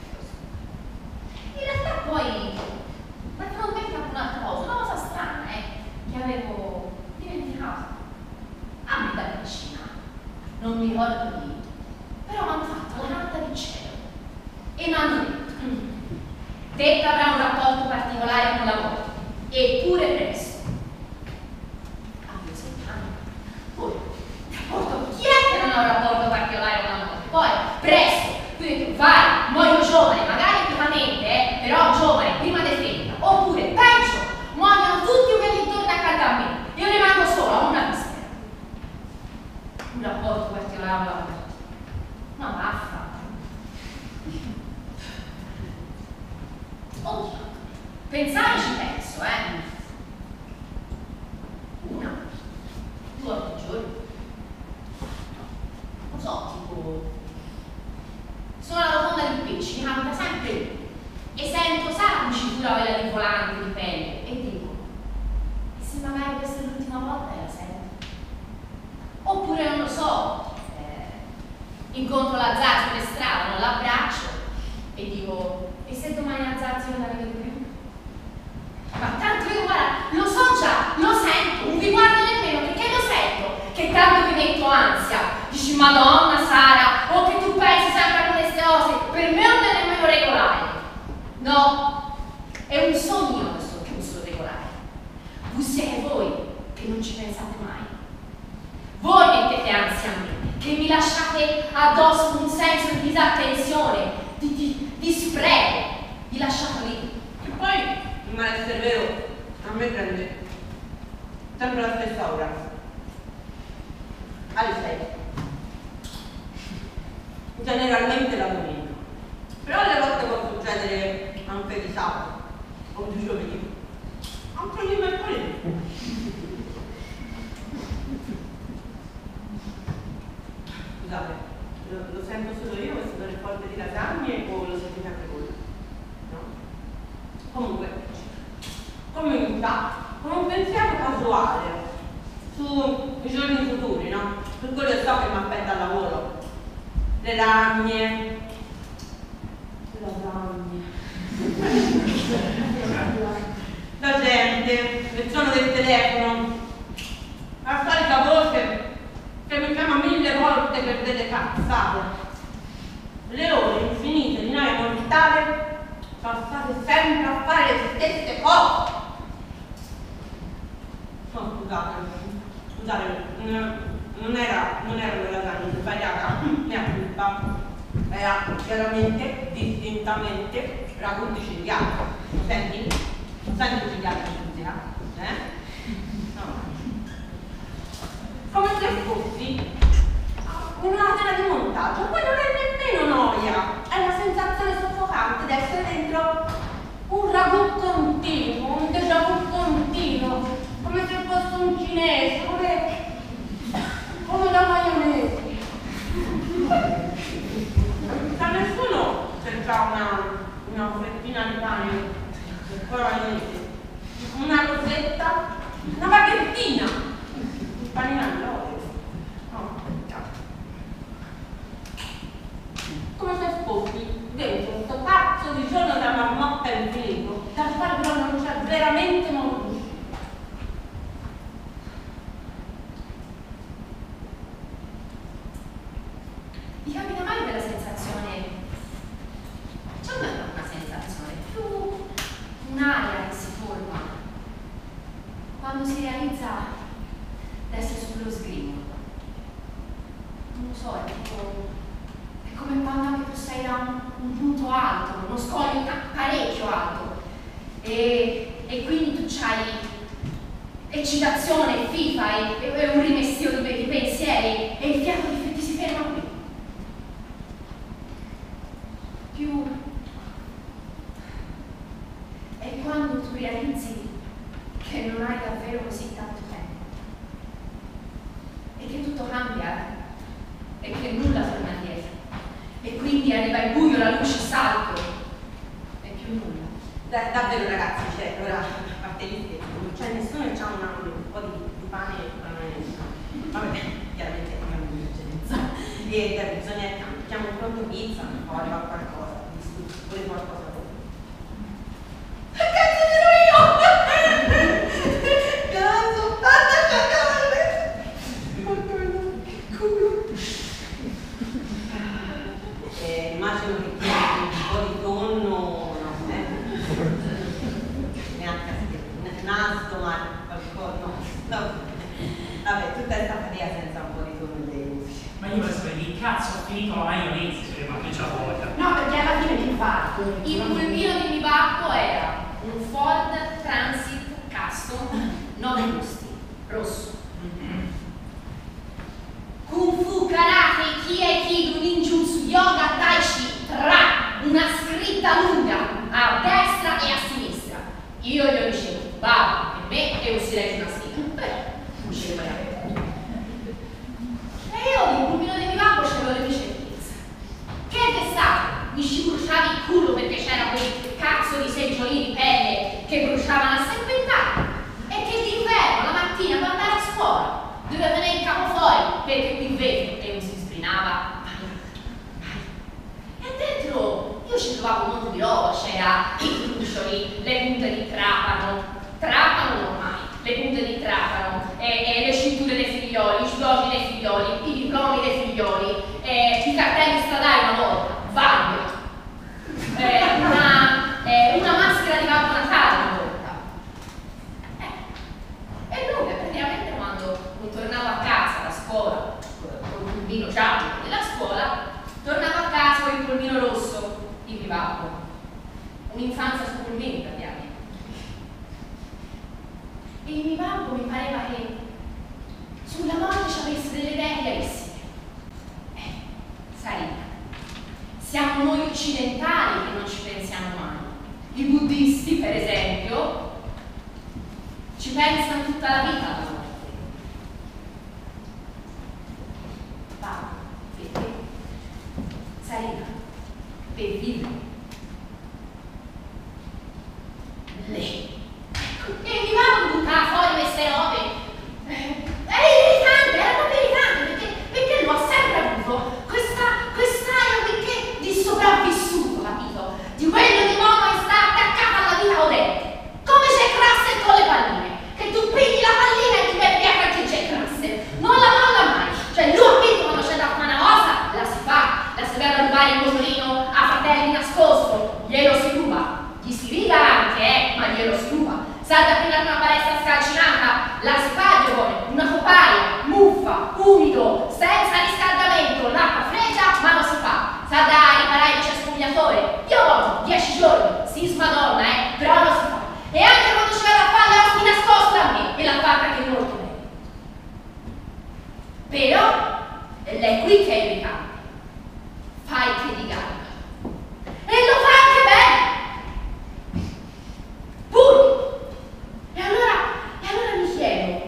in realtà poi mi è venuta in mente anche un'altra cosa, una cosa strana, eh, che avevo dimenticato. A me da vicina, non mi ricordo chi, però mi hanno fatto la carta del cielo e mi hanno detto: te che avrai un rapporto particolare con la morte, eppure presto. Ah, io sentiamo. Poi, rapporto, chi è che non ha un rapporto particolare con la morte? Poi, presto, quindi vai, muoio giovane, magari attivamente, eh, però giovane, prima di trenta, oppure peggio, muoiono tutti quelli intorno accanto a me, io rimango sola, ho una viscera. Un rapporto particolare con la morte. No, vaffa. Oddio, pensare ci penso, eh. Una, due volte al giorno. Non so, tipo... Sono alla rotonda di pesci, mi capita sempre lì. E sento, sai la cucitura quella di volante, di pelle, e dico, e se magari questa è l'ultima volta e la sento? Oppure non lo so, eh, incontro la Zazza per strada, non l'abbraccio e dico, e se domani la Zazza non la rivedo più? Ma tanto io guarda, lo so già, lo sento, non vi guardo nemmeno perché lo sento, che tanto vi metto ansia. Dici, Madonna Sara, o che tu pensi sempre a queste cose, per me non è nemmeno regolare. No, è un sogno questo che non sono regolare. Voi siete voi che non ci pensate mai. Voi mettete ansia a me, che mi lasciate addosso un senso di disattenzione, di, di, di spreco, vi lasciate lì. E poi, il malessere vero, a me prende sempre la stessa ora. Alle sei. Generalmente la domenica. Però alle volte può succedere anche di sabato o di giovedì. Anche di mercoledì. Scusate, lo, lo sento solo io questo dolore forte di lasagne o lo sentite anche voi? No? Comunque, comincia con un pensiero casuale sui giorni futuri, no? Su quello che so che mi aspetta al lavoro. Le lasagne. Le lasagne. La gente, il suono del telefono, la solita voce che mi chiama mille volte per delle cazzate. Le ore infinite di noia mortale sono state sempre a fare le stesse cose. No, scusate, scusate, non era, non era una lasagna sbagliata, mia colpa. Era chiaramente, distintamente, ragù di cinghiale. Senti? Senti il cinghiale di cinghiale? Eh? No. se fossi una tela di montaggio, poi non è nemmeno noia, è la sensazione soffocante di essere dentro un ragù continuo, un déjà vu continuo, come se fosse un cinese, come, come la maionese. Da nessuno c'è già una, una fettina di pane con la maionese, una rosetta, una baghettina, un panino all'olio. No, come se fossi dentro questo cazzo di giorno da marmotta infinito, dal quale però non c'è veramente modo di uscire. Vi capita mai quella sensazione? Cioè non è una sensazione, più un'aria che si forma quando si realizza di essere sullo sgrimo. Non lo so, è tipo, è come quando anche tu sei da un, un punto alto, uno scoglio parecchio alto, e, e quindi tu c'hai eccitazione, fifa e, e un rimestio di, di pensieri e il fiato ti, ti si ferma qui. Più è quando tu realizzi che non hai davvero così tanto tempo e che tutto cambia e che nulla torna indietro e quindi arriva il buio, la luce, salto e più nulla. Da, davvero ragazzi, cioè, ora a parte gli scherzi, non c'è nessuno che ha un po' di, di pane e una vabbè, chiaramente abbiamo un'emergenza e da bisogna chiamo un pronto pizza, o arriva qualcosa, vuole qualcosa voi. Che cazzo dirò io? Cazzo, basta cagare! Che culo! Eh, immagino che chiedi un po' di tonno, no, eh? Neanche a nasto, ma qualcosa, no, no. Vabbè, tutta questa fatica senza un po' di tonno dei gusti. Ma io vorrei sapere chi cazzo ha finito la maionese sulle macchine a voglia. No, perché alla fine mi fa. Il pulmino di bivacco era un Ford Transit Custom nove gusti, rosso. Kung Fu, Karate, Kiai, Ninjutsu, Yoga, Tai Chi, Tra, una scritta lunga a destra e a sinistra. Io gli ho dicevo, va, per me è un silenzio una scritta, però non ce le vogliamo. E io il pulmino di bivacco ce l'avevo le mie certezze. Che d'estate mi ci bruciavi il culo perché c'era quel cazzo di seggiolini di pelle che bruciavano a serpentare e che d'inverno la mattina per andare a scuola doveva tenere il capo fuori perché qui in vetro e non si sprinava mai, mai. E dentro io ci trovavo molto di roba, c'era i trucioli, le punte di trapano, trapano non mai, le punte di trapano, e, e le cinture dei figlioli, i sblocchi dei figlioli, i diplomi dei figlioli, e i cartelli stradali una volta, vaglio, eh, una, eh, una maschera di Babbo Natale una volta. Eh. E lui praticamente quando non tornavo a casa da scuola, con il pulmino giallo della scuola, tornavo a casa con il pulmino rosso di bivacco. Un'infanzia su pulmini praticamente. E il bivacco mi pareva che sulla morte ci avesse delle idee chiarissime. Eh, sai, siamo noi occidentali che non ci pensiamo mai. I buddisti, per esempio, ci pensano tutta la vita alla morte. Va, perché? Sarina, per vivere. Lei. E mi va a buttare fuori queste robe. Eh, Era irritante, era proprio irritante perché, perché lo ha sempre avuto questa, quest'aria perché di sopravvissuto, capito? Di quello di uomo che sta attaccato alla vita odente. Come Jack Russell con le palline. Che tu pigli la pallina e ti metti via anche Jack Russell. Non la molla mai. Cioè lui ha capito quando c'è da fare una cosa, la si fa. La si va a rubare il motorino a fratelli nascosti. ed è qui che è irritante. Fai che ti garba. E lo fa anche bene. Pure. E allora, e allora mi chiedo,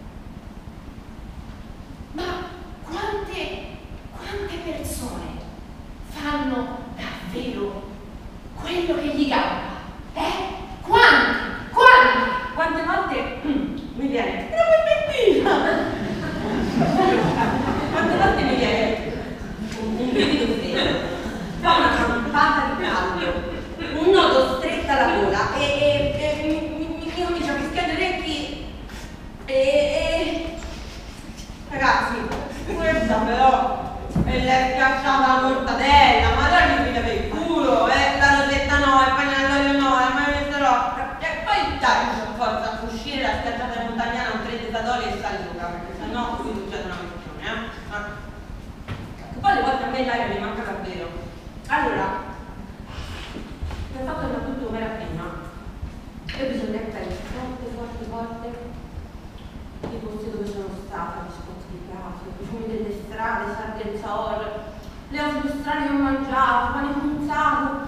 ma quante, quante persone fanno davvero quello che gli garba? Eh? Quanti? Quanti? Quante volte mi viene, però pipettina! Quante volte mi viene un brivido freddo, fa una campata di caldo, un nodo stretto alla gola e, e, e mi, mi, mi comincia a fischiare gli orecchi e, e... Ragazzi, questa però è lei schiacciata la mortadella, ma dai mi deve il culo, eh, la rosetta no, il pagnellolo no, la maionese no, e poi dai, per forza, uscire la schiacciata montagnana un tre desatori e sale sopra, perché sennò qui succede una questione, eh. Ah. Poi le volte a me l'aria mi manca davvero. Allora, per fatto che tutto come era prima, io bisogna prendere forte, forte, forte i posti dove sono stata, gli spot di casa, i profumi delle strade, Sargenzor, le cose più strane che ho mangiato, pane punzato.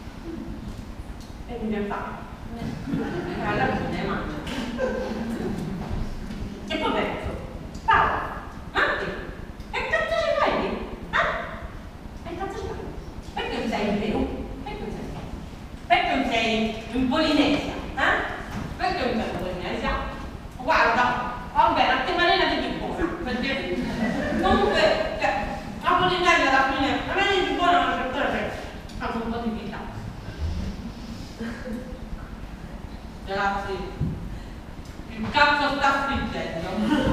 E mi viene fame. E alla fine mangio. E poi penso, Paola, Matti, che cazzo ci fai lì? Eh? Che cazzo ci fai? Perché non sei in Perù? Perché non sei? Perché non sei in Polinesia? Eh? Perché non sei in Polinesia? Guarda, vabbè, la temarina di buona, perché comunque, cioè, la Polinesia alla fine, la mia di buona una certa c'è, ha un po' di vita. Grazie. Il cazzo sta friggendo.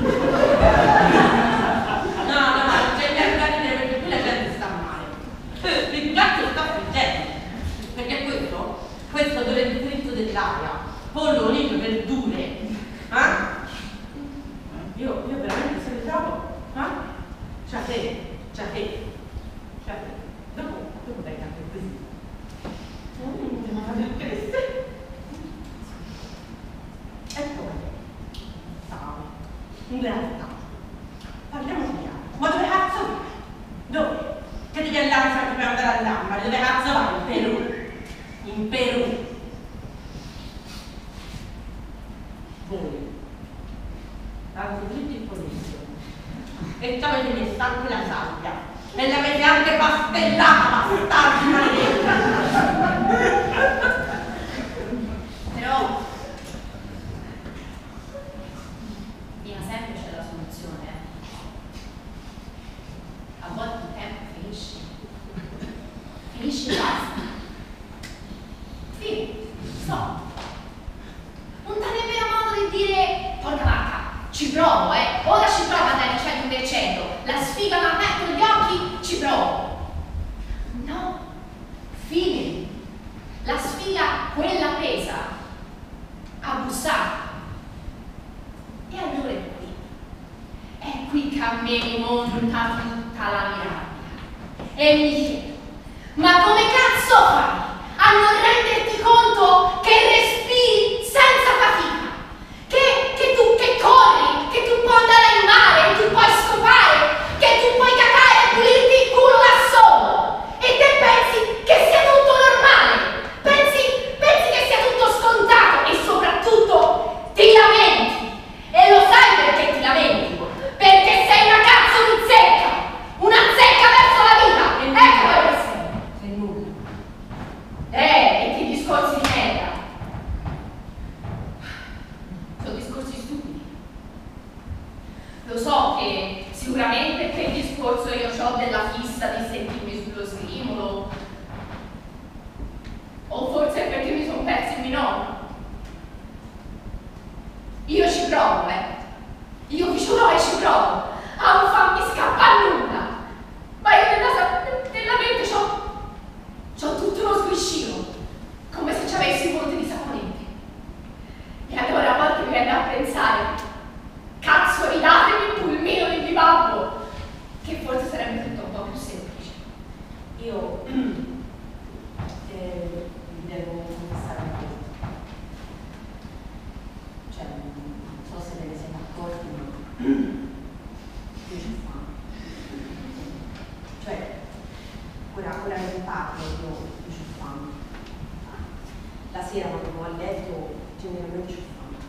No, no, ma non c'è niente da ridere perché qui la gente sta male. Il cazzo sta friggendo. Perché questo, questo odore di fritto dell'aria, pollo, olive, verdure. Eh? Io, io veramente se li trovo, eh? C'ha te, c'ha te, c'ha te. Dopo, dopo dai anche così. Mm, ma perché? E poi, stavo, in realtà, parliamoci chiaro, ma dove cazzo vai? Dove? Che devi all'Anza per andare all'Amba, dove cazzo vai? In Perù, in Perù. Voi, avete tutti il polizio, e ci avete messo anche la sabbia, e l'avete anche pastellata, bastardi maledetti. Però prima sempre c'è la soluzione, eh. A volte il tempo finisce. Finisce e basta. Fine. Stop. Non dà nemmeno modo di dire porca vacca, ci provo, eh. Ora ci provo a dare il cento per cento. La sfiga mi ha aperto gli occhi, ci provo. No. Fine. La sfiga, quella pesa, ha bussato. E allora è qui. È qui che a me mi monta tutta la mia rabbia. E mi chiedo, ma come cazzo fai a non renderti conto che respiri senza fatica? Che, che tu che corri, che tu puoi andare in mare, che tu puoi scopare, che tu puoi cacare e pulirti il culo da solo. E te pensi che sia tutto normale? Pensi, pensi che sia tutto scontato e soprattutto ti lamenti. E lo sai perché ti lamenti? Perché sei una cazzo di zecca! Una zecca verso la vita! Ecco che sei! Sei nulla. Eh, e che discorsi di merda! Sono discorsi stupidi. Lo so che sicuramente per il discorso io ho della fissa di sentirmi sullo scrimolo. O forse è perché mi sono perso il mio nonno. Io ci provo, eh. Io vi giuro e ci provo a non farmi scappare nulla. Ma io nella, nella mente c'ho, c'ho tutto uno squiscino, come se ci avessi un monte di saponette. E allora a volte mi viene a pensare, cazzo ridatemi il pulmino di bibabbo, che forse sarebbe tutto un po' più semplice. Io eh, vi devo confessare una cosa. Cioè, non so se ve ne siete accorti, ma pure avere parte, io, io c'ho fame. La sera quando vado a letto generalmente c'ho fame.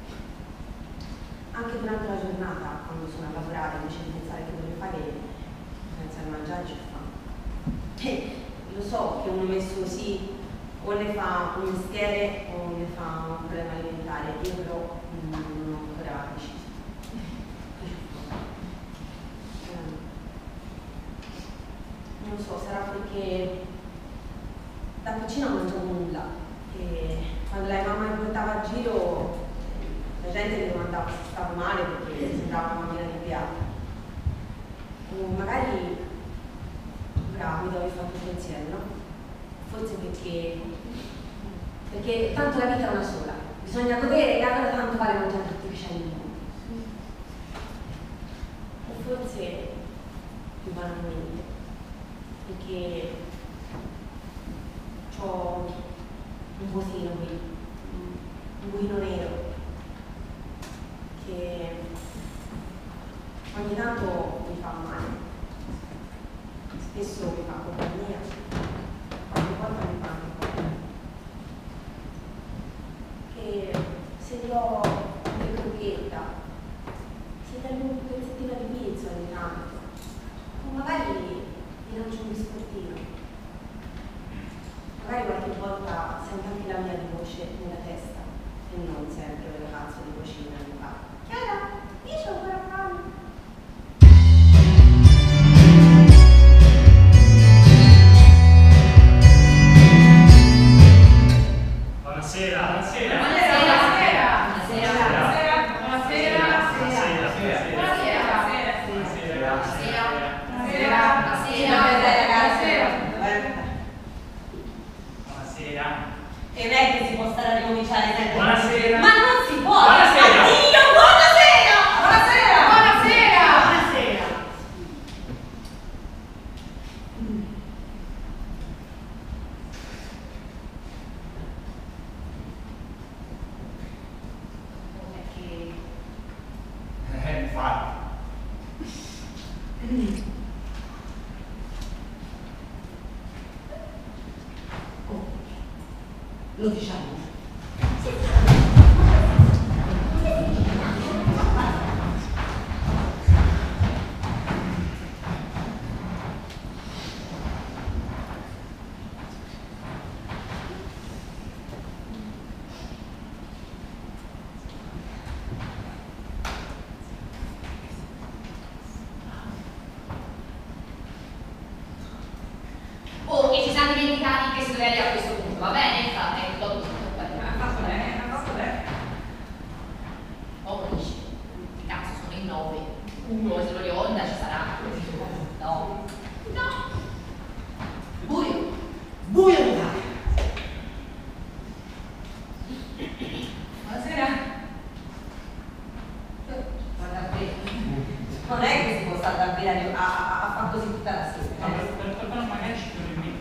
Anche durante la giornata, quando sono a lavorare, invece di pensare che dovrei fare, pensare a mangiare, c'ho fame. E lo so che uno messo così o ne fa un mestiere o ne fa un problema alimentare, io però non ho ancora deciso. Non so, sarà perché da piccina non mangiavo nulla e quando la mamma mi portava a giro la gente mi domandava se stavo male perché sembrava una bambina di piatto. O magari ora mi dovevo fare tutto insieme, no? Forse perché perché tanto la vita è una sola, bisogna godere e allora tanto vale mangiare tutti i pesciani del mondo. O forse più banalmente perché ho un vuotino qui, un buino nero che ogni tanto mi fa male, spesso mi fa compagnia, qualche volta mi fa anche paura. Che se gli ho una crocchetta, se gli ho un pezzettino di pizza ogni tanto, o magari mi lancio un biscottino. Magari qualche volta sento anche la mia voce nella testa e non sempre il ragazzo di cucina mi fa Chiara, io c'ho ancora fame. Buonasera. Buonasera. E non è che si può stare a ricominciare sempre. Buonasera. Ma non si può! Buonasera. Addio, buonasera! Buonasera! Buonasera! Buonasera! Non è che... Eh, infatti. Lo diciamo. Oh, e ci siamo dimenticati che si deve a questo punto, va bene? Infatti, l'ho detto. Ha fatto bene, ha fatto bene. Oh, dici, che cazzo sono in nove, uno se lo di onda ci sarà. No, no. Buio. Buio totale. Buonasera. Guarda qui. Non è che si può stare a bere a, a, a fare così tutta la sera. No, per, per, per, per magari ci torno in mente.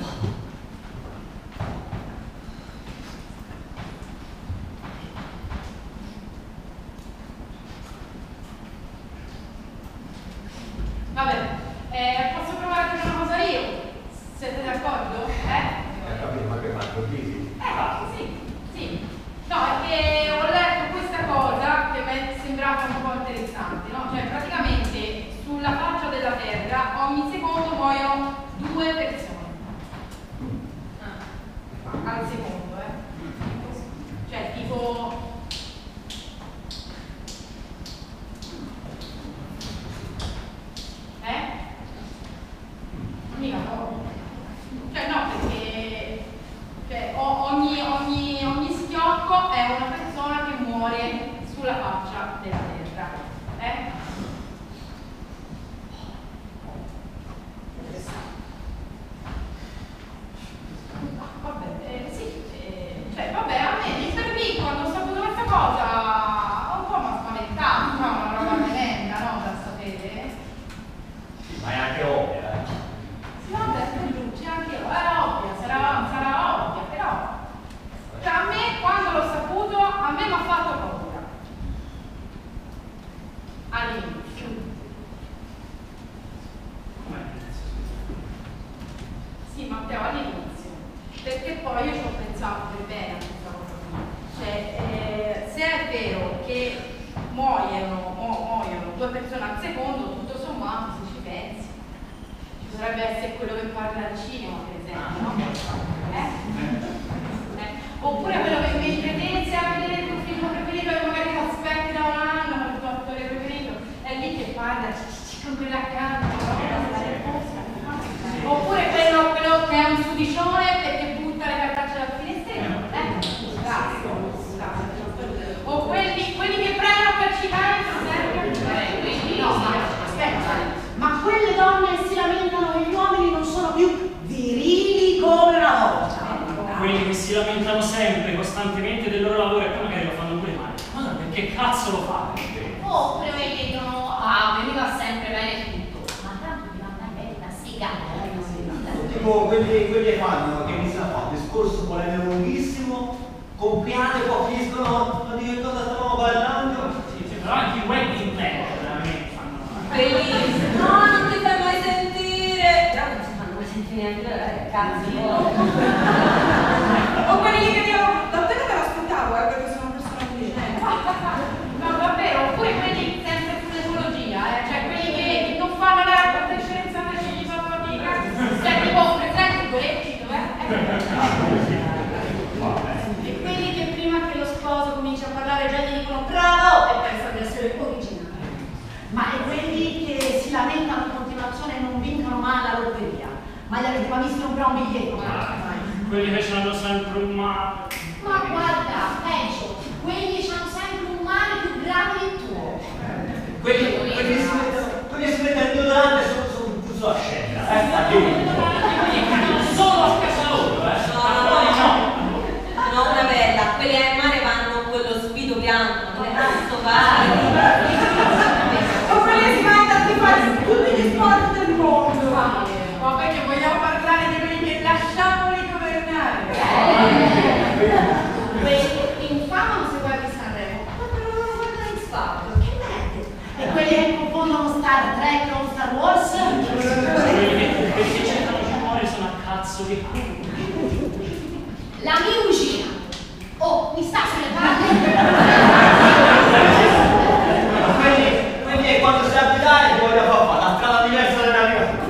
Vabbè, eh, posso provare a dire una cosa io? Siete d'accordo? Eh? Eh, capito, ma che fatto lì? Eh, sì, sì. No, è che ho letto questa cosa che mi sembrava un po' interessante, no? Cioè, praticamente sulla faccia della Terra ogni secondo muoiono due persone. Ah, al secondo, eh? Cioè, tipo... Eh? Mica no. Cioè no, perché cioè, o- ogni, ogni, ogni schiocco è una persona che muore sulla faccia della terra. Eh? Vabbè, eh, sì, eh, cioè vabbè, a me lì per lì quando ho saputo questa cosa un po' mi ha spaventato, no? Una roba tremenda, no? Da sapere. Ma è anche ovvia, eh. Sì, vabbè, c'è anche io, è ovvia, sarà, sarà ovvia, però cioè, a me quando l'ho saputo a me mi ha fatto paura all'inizio. Com'è? perché poi io ci ho pensato per bene a questa cosa qui. Cioè, eh, se è vero che muoiono, mu- muoiono due persone al secondo, tutto sommato, se ci pensi, ci dovrebbe essere quello che parla al cinema, per esempio, no? Eh? Eh? Oppure quello che invece inizia a vedere il tuo film preferito e magari ti aspetti da un anno per il tuo attore preferito, è lì che parla con quella accanto, no? Oppure quello, quello che è un sudicione perché butta le cartacce dalla finestrino, eh? Classico, classico. O quelli, quelli che prendono per citare, per esempio. Eh, quindi no, ma aspetta, Ma quelle donne si lamentano che gli uomini non sono più virili come una volta. Quelli che si lamentano sempre, costantemente del loro lavoro e poi magari lo fanno pure male. Ma perché cazzo lo fate? Oppure quelli che dicono, ah, a me mi va sempre bene tutto. Ma tanto mi va bene una sigara. Tipo quelli, quelli che fanno, che iniziano a fare un discorso polemico lunghissimo, con piano e poi finiscono, ma di che cosa stavamo parlando? Sì, sì, però anche i wedding planner veramente fanno male. Bellissimo. No, non ti fai mai sentire. Però non si fanno mai sentire neanche eh, cazzo. O quelli che dicono, davvero me l'aspettavo, eh, perché sono una persona intelligente. No, davvero, oppure quelli sempre sull'ecologia, eh, cioè quelli che non fanno la partecipenza nel ci fa fatica. Cioè, tipo, presente il goletti, dov'è? E quelli che prima che lo sposo comincia a parlare già gli dicono bravo e pensano di essere originali. Ma è quelli che si lamentano in continuazione e non vincono mai la lotteria. Ma gli avete mai visto comprare un biglietto? Quelli che hanno sempre un male. Ma guarda, peggio, quelli che hanno sempre un male più grave del tuo. Quelli, quelli che si mettono, quelli che si mettono il deodorante su, su, su sulla scena, eh? Quelli che fanno solo a casa loro, eh? No, no, no. No, una bella. Quelli al mare vanno con lo sfido bianco, dove cazzo vai? O quelli che si mandano di fare tutti gli sport del mondo. Ma perché vogliamo parlare di quelli che lasciamoli governare? Quelli che infamano se guardi Sanremo, ma però non guardare in spazio, che merda! E quelli che confondono Star Trek con Star Wars? Quelli che, quelli che cercano di muore sono a cazzo di culo. La mia cugina, oh, mi sta sulle palle? Quelli, quelli che quando si abitare ti vogliono far fare la strada diversa della navigazione.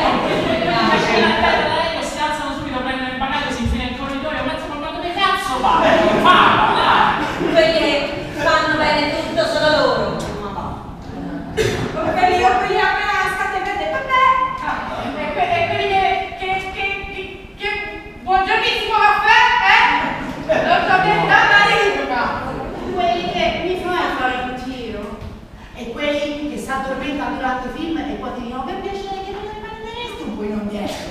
Lei si alzano subito, prendono il bagaglio, si infila in corridoio, mezzo ma dove cazzo va? Fa, dai! Quelli che fanno bene tutto solo loro. Ma va. O quelli o quelli appena scatte verde, vabbè! E que- e quelli che, che, che, che, che, buongiornissimo caffè, eh? Non so che data riga! Quelli che mi fanno fare un giro. E quelli che si addormentano durante il film e poi ti dicono per piacere che non ne manderesti un po' in dietro.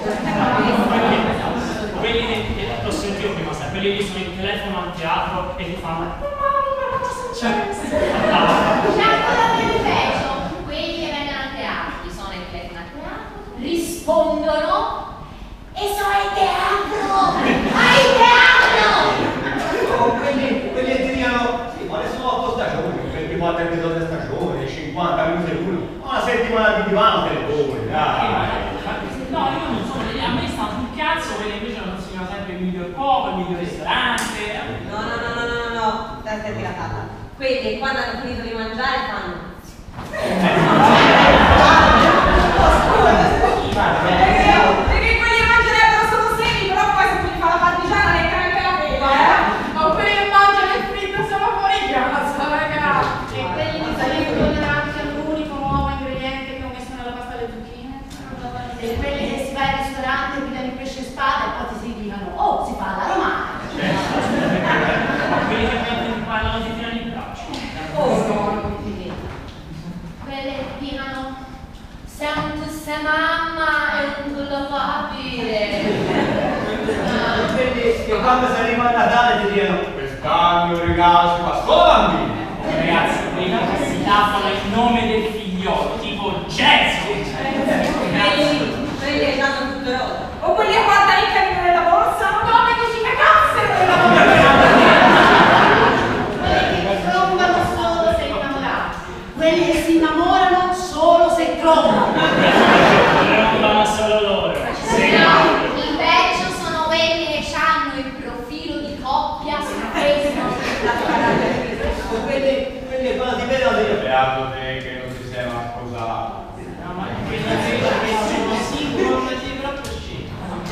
Quelli che, che l'ho sentito prima, sai, quelli lì sono in telefono al teatro e ti fanno. Cioè, C'è ancora più peggio, quelli che vengono al teatro, chi sono in telefono al teatro, rispondono e sono in teatro! Hai teatro! O quelli, quelli che ti dicono, sì, ma adesso sono otto stagioni, ventiquattro episodi a stagione, cinquanta minuti l'uno, una settimana di divano per voi, dai. No, io non sono, a me stanno sul cazzo, quelli invece non consigliano sempre il miglior poco, il miglior ristorante. No, no, no, no, no, no, no. Stai stai la tata. Quelli che quando hanno finito di mangiare fanno. Perché quelli che mangerebbero solo semi, però poi se tu gli fa la parmigiana ne cambia anche la pena, eh? O quelli che mangiano il fritto solo fuori casa, ragazzi. E quelli che sarebbero tolleranti all'unico nuovo ingrediente che ho messo nella pasta alle zucchine. E quelli che si va al ristorante e pigliano il pesce spada e poi ti si dicono, oh, si fa alla romana. quelli che mentre ti parlano ti tirano in braccio. Oh, no. Quelle che dicono sento se mamma e non te lo fa dire. Quelli che quando si arriva a Natale ti dicono, quest'anno il regalo si fa solo bambini. Ragazzi, quelli che si tappano il nome del figliolo, tipo Jason. Quelli, quelli che danno tutto rosa. O quelli che guardano il carino nella borsa, no, no, che dici che cazzo è quella borsa? Quelli che trombano solo se innamorati. Quelli che si innamorano solo se trovano. Non vanno solo loro. No, il peggio sono quelli che hanno No, ma quella che sono singolo, ma si è troppo scemo.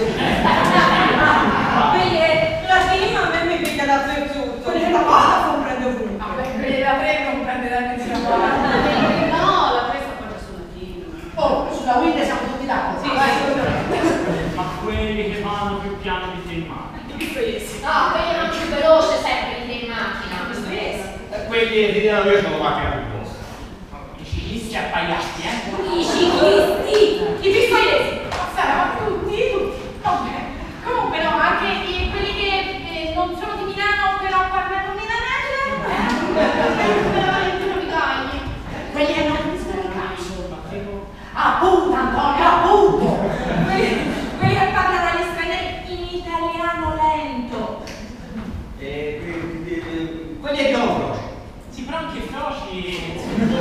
Quelli è la prima a me mi piglia dappertutto. Quelli della Vodafone prende ovunque. No, beh, quelli della tre non prende da nessuna parte. No, la tre sta proprio sulla tina. Oh, sulla guida siamo tutti d'accordo. Sì, vai. Ma quelli che vanno più piano di te in macchina. No, quelli vanno più veloce sempre di te in macchina. Quelli di della mia sono macchina più grossa. I ciclisti appaiati, eh? I ciclisti, i pistoliesi. Ma tutti, tutti. Vabbè. Comunque no, anche i- quelli che eh, non sono di Milano però parlano milanese. Valentino Vitagli. Quelli che non capiscono il calcio. Appunto, Antonio, appunto. quelli, quelli che parlano agli stranieri in italiano lento. E que- que- quelli che sono froci. Sì, però anche froci.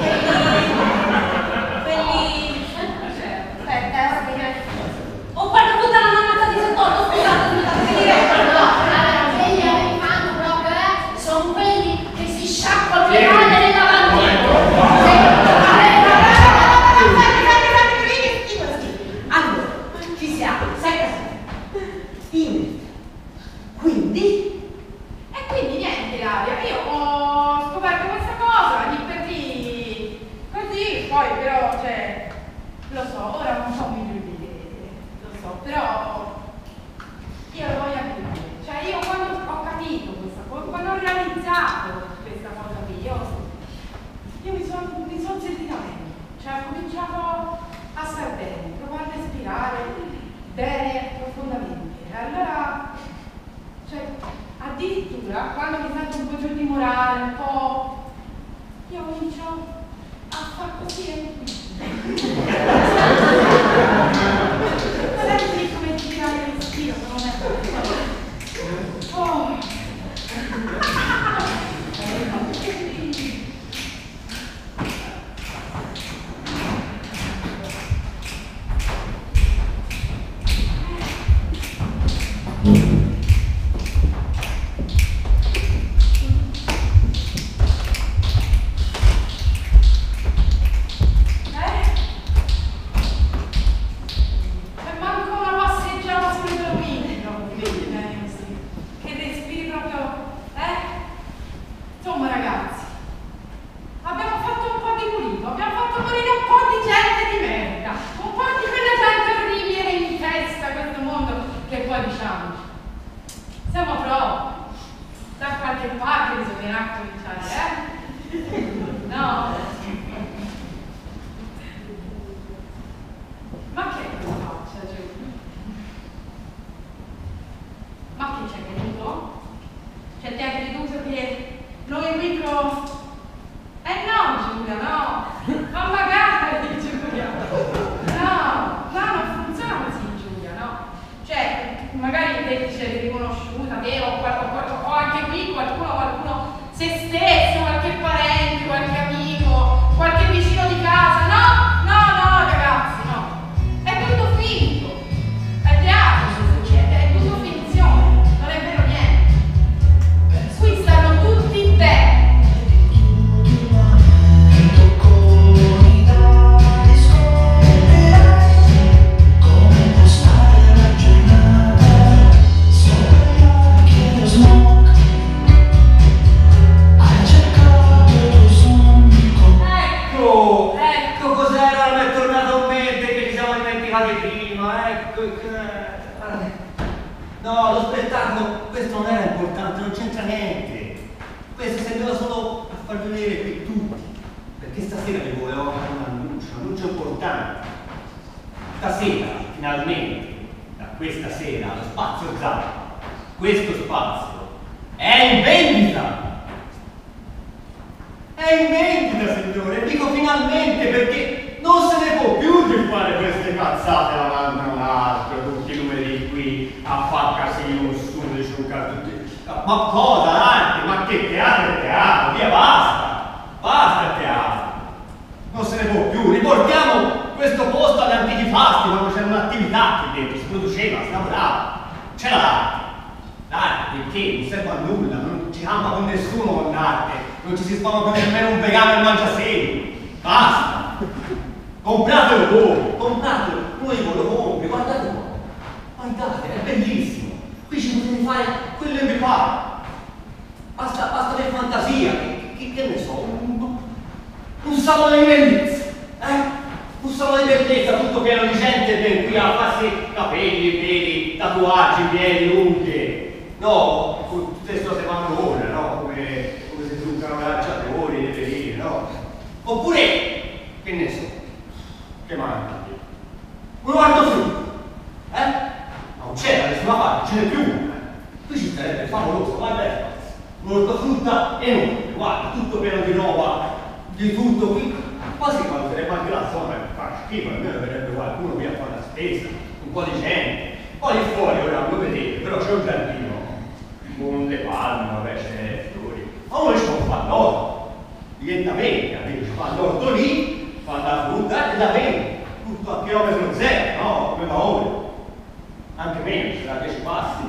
Quelli. Aspetta, eh, ora che. Oh, porca puttana, una matta di settotto, scusate, scusate, che dire. No, allora, quelli che fanno proprio, eh, sono quelli che si sciacquano le palle nel lavandino. Allora, ci siamo, sempre in. Quindi, E quindi niente, Ilaria, io ho scoperto questa cosa, lì per lì, così, poi però, cioè, lo so, ora non so mi giudicare, lo so, però io lo voglio dire, cioè io quando ho capito questa cosa, quando ho realizzato questa cosa qui, io, io mi sono mi son sentita meglio, cioè ho cominciato a star bene, provare a respirare bene profondamente, e allora, cioè, addirittura quando mi sento un po' giù di morale, un po', io comincio a far così e senti come ti tirare il respiro, non è oh. E manco una passeggiata sulle Dolomiti, no? Vedi bene così. Che respiri proprio, eh? Insomma ragazzi, abbiamo fatto un po' di pulito, abbiamo fatto morire un po' di gente di merda, un po' di quella gente orribile che infesta questo mondo, che poi diciamo, siamo pro, da qualche parte bisognerà cominciare, eh? No? Ma che è questa faccia, Giù? Ma che c'è creduto? Cioè, ti hai creduto che noi Enrico... Eh no, Giulia, no! Ma magari, Giulia! No, no, non funziona così, Giulia, no? Cioè, magari te ti sei riconosciuta, te o, o, o anche qui qualcuno, qualcuno, se stesso, qualche parente, qualche amico, qualche vicino di casa, no? No, no, ragazzi, no! È tutto finto, è teatro se succede, è tutto finzione, non è vero niente. Qui stanno tutti bene. Ecco, ecco cos'era, mi è tornato in mente che ci siamo dimenticati prima, ecco. No, lo spettacolo, questo non era importante, non c'entra niente. Questo serviva solo a far vedere qui tutti, perché stasera vi volevo fare un annuncio, un annuncio importante. Stasera, finalmente, da questa sera, lo spazio Zappa, questo spazio, è in vendita! È in vendita, signore, dico finalmente, perché non se ne può più di fare queste cazzate davanti a un altro, tutti i numeri qui, a far casino, un sudice, un cartuccio. Ma cosa, Dante? Ma che teatro è teatro? Via, basta! Basta il teatro! Non se ne può più, riportiamo questo posto agli antichi fasti, quando c'era un'attività qui dentro, si produceva, si lavorava, c'era l'arte. L'arte, perché? Non serve a nulla, non ci campa con nessuno con l'arte. Non ci si spava con nemmeno un vegano e mangia semi. Basta! Compratelo voi, compratelo, uno di voi lo compri, guardate qua. Guardate, è bellissimo. Qui ci potete fare quello che vi pare. Basta, basta per fantasia, che, che, che ne so, un, un salone di bellezza, eh? Un salone di bellezza tutto pieno di gente ben qui a farsi capelli, peli, tatuaggi, piedi, unghie. No, con tutte queste cose vanno ora, no? Come, come si truccano i calciatori, le peline, no? Oppure, che ne so, che manca? Un ortofrutta, eh? Ma non c'è da nessuna parte, ce n'è più una. Qui ci sarebbe favoloso, guarda, un'ortofrutta enorme, guarda, tutto pieno di roba, di tutto qui. Quasi quando sarebbe anche la zona per fare schifo, almeno verrebbe qualcuno qui a fare la spesa, un po' di gente. Poi fuori ora non lo vedete, però c'è un giardino con le palme, vabbè, c'è le fiori. Ma uno ci può fare l'orto, diventa vecchia, quindi ci fa l'orto lì, fa la frutta e la vende, tutto a chilometro zero, no? Come va ora. Anche meno, ci sarà dieci passi.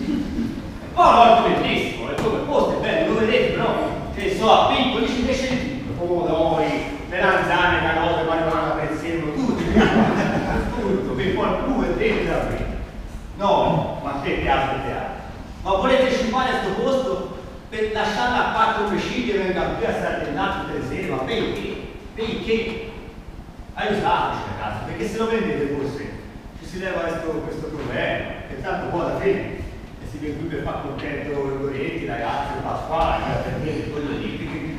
Poi l'orto è bellissimo, è come il posto è bello, lo vedete, però che so, a piccoli ci cresce di tutto, pomodori, melanzane, carote, marijuana, prezzemolo, tutto, tutto, che poi tu e te da qui. No, ma che piace teatro. Ma volete sciupare a questo posto per lasciarla a quattro omicidi e venga qui a saltellare tutte le sere? Ma perché? Perché? Aiutateci ragazzi, perché se lo vendete forse ci si leva questo, questo problema, che tanto poi alla fine e si viene qui per far contento i Goretti, i ragazzi, il Pasquale, per dire quello lì.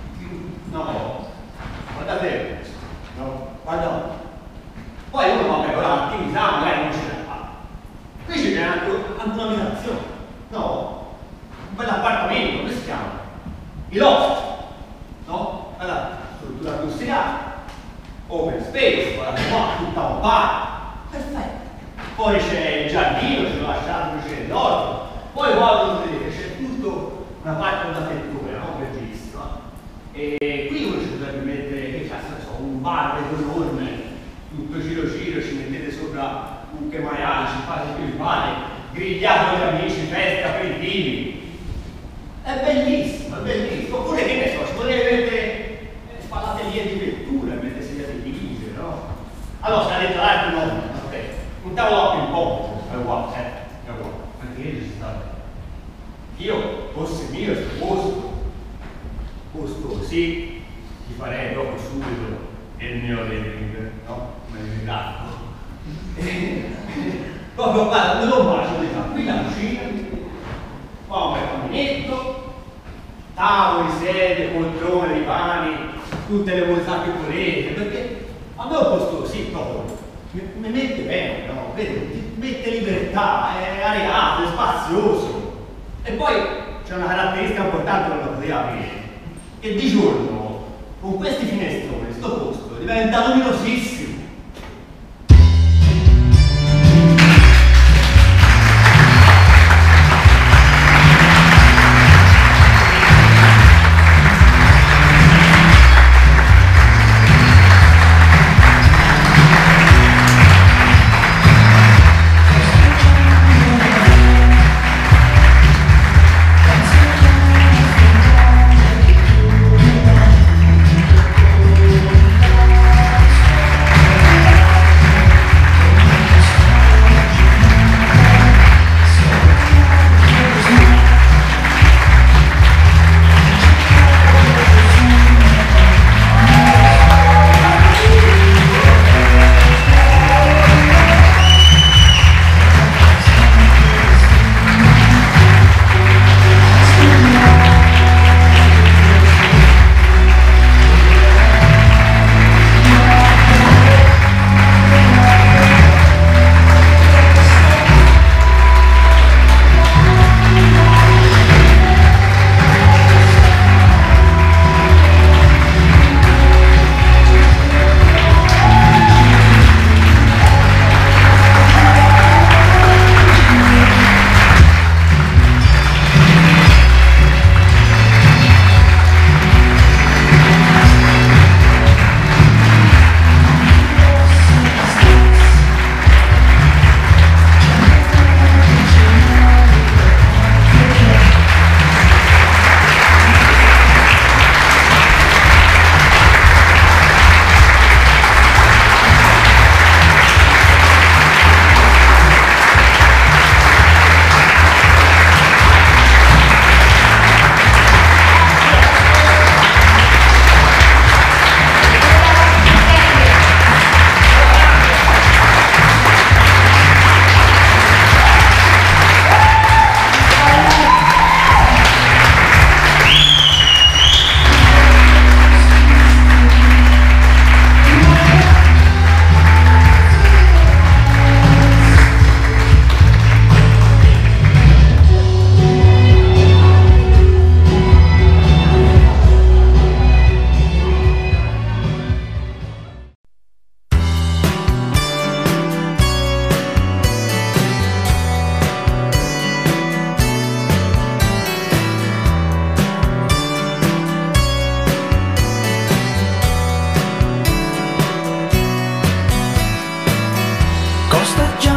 No, guardate, no, guarda. Poi uno vabbè, ora attività magari non ce la fa. Qui ci viene anche, anche un'abitazione, no? Un bell'appartamento, come si chiama? I loft, no? Allora, struttura industriale, open space, guardate qua, tutta un bar, perfetto. Poi c'è il giardino, c'è la lasciato, c'è l'orto. Poi qua vedete c'è tutto una parte della tettura, no? Bellissima. E qui uno ci potrebbe mettere, che cazzo ne so, un bar enorme, tutto giro giro, ci mettete sopra un che maiale, ci fate più il pane, grigliato con gli amici, festa, aperitivi. È bellissimo, è bellissimo. Oppure che ne so, ci potete mettere eh, spallatelier di vettura, mettere segnate di ligure, no? Allora, sta dentro l'altro no, aspetta, un tavolo a ping pong, è uguale, eh, è uguale, anche io ci sta. Io, fosse mio, questo posto, posto così, ti farei proprio subito il mio living, no? Come il gatto. Proprio guarda, me lo bacio di fare qui la cucina, qua un bel caminetto, tavoli, sedie, poltrone, divani, tutte le cose che volete, perché a me un posto così proprio mi, mi mette bene, no? Vedi, ti mette libertà, è areato, è spazioso. E poi c'è una caratteristica importante che non lo poteva aprire, che di giorno con questi finestroni sto posto diventa luminosissimo. We'll be right back. costa già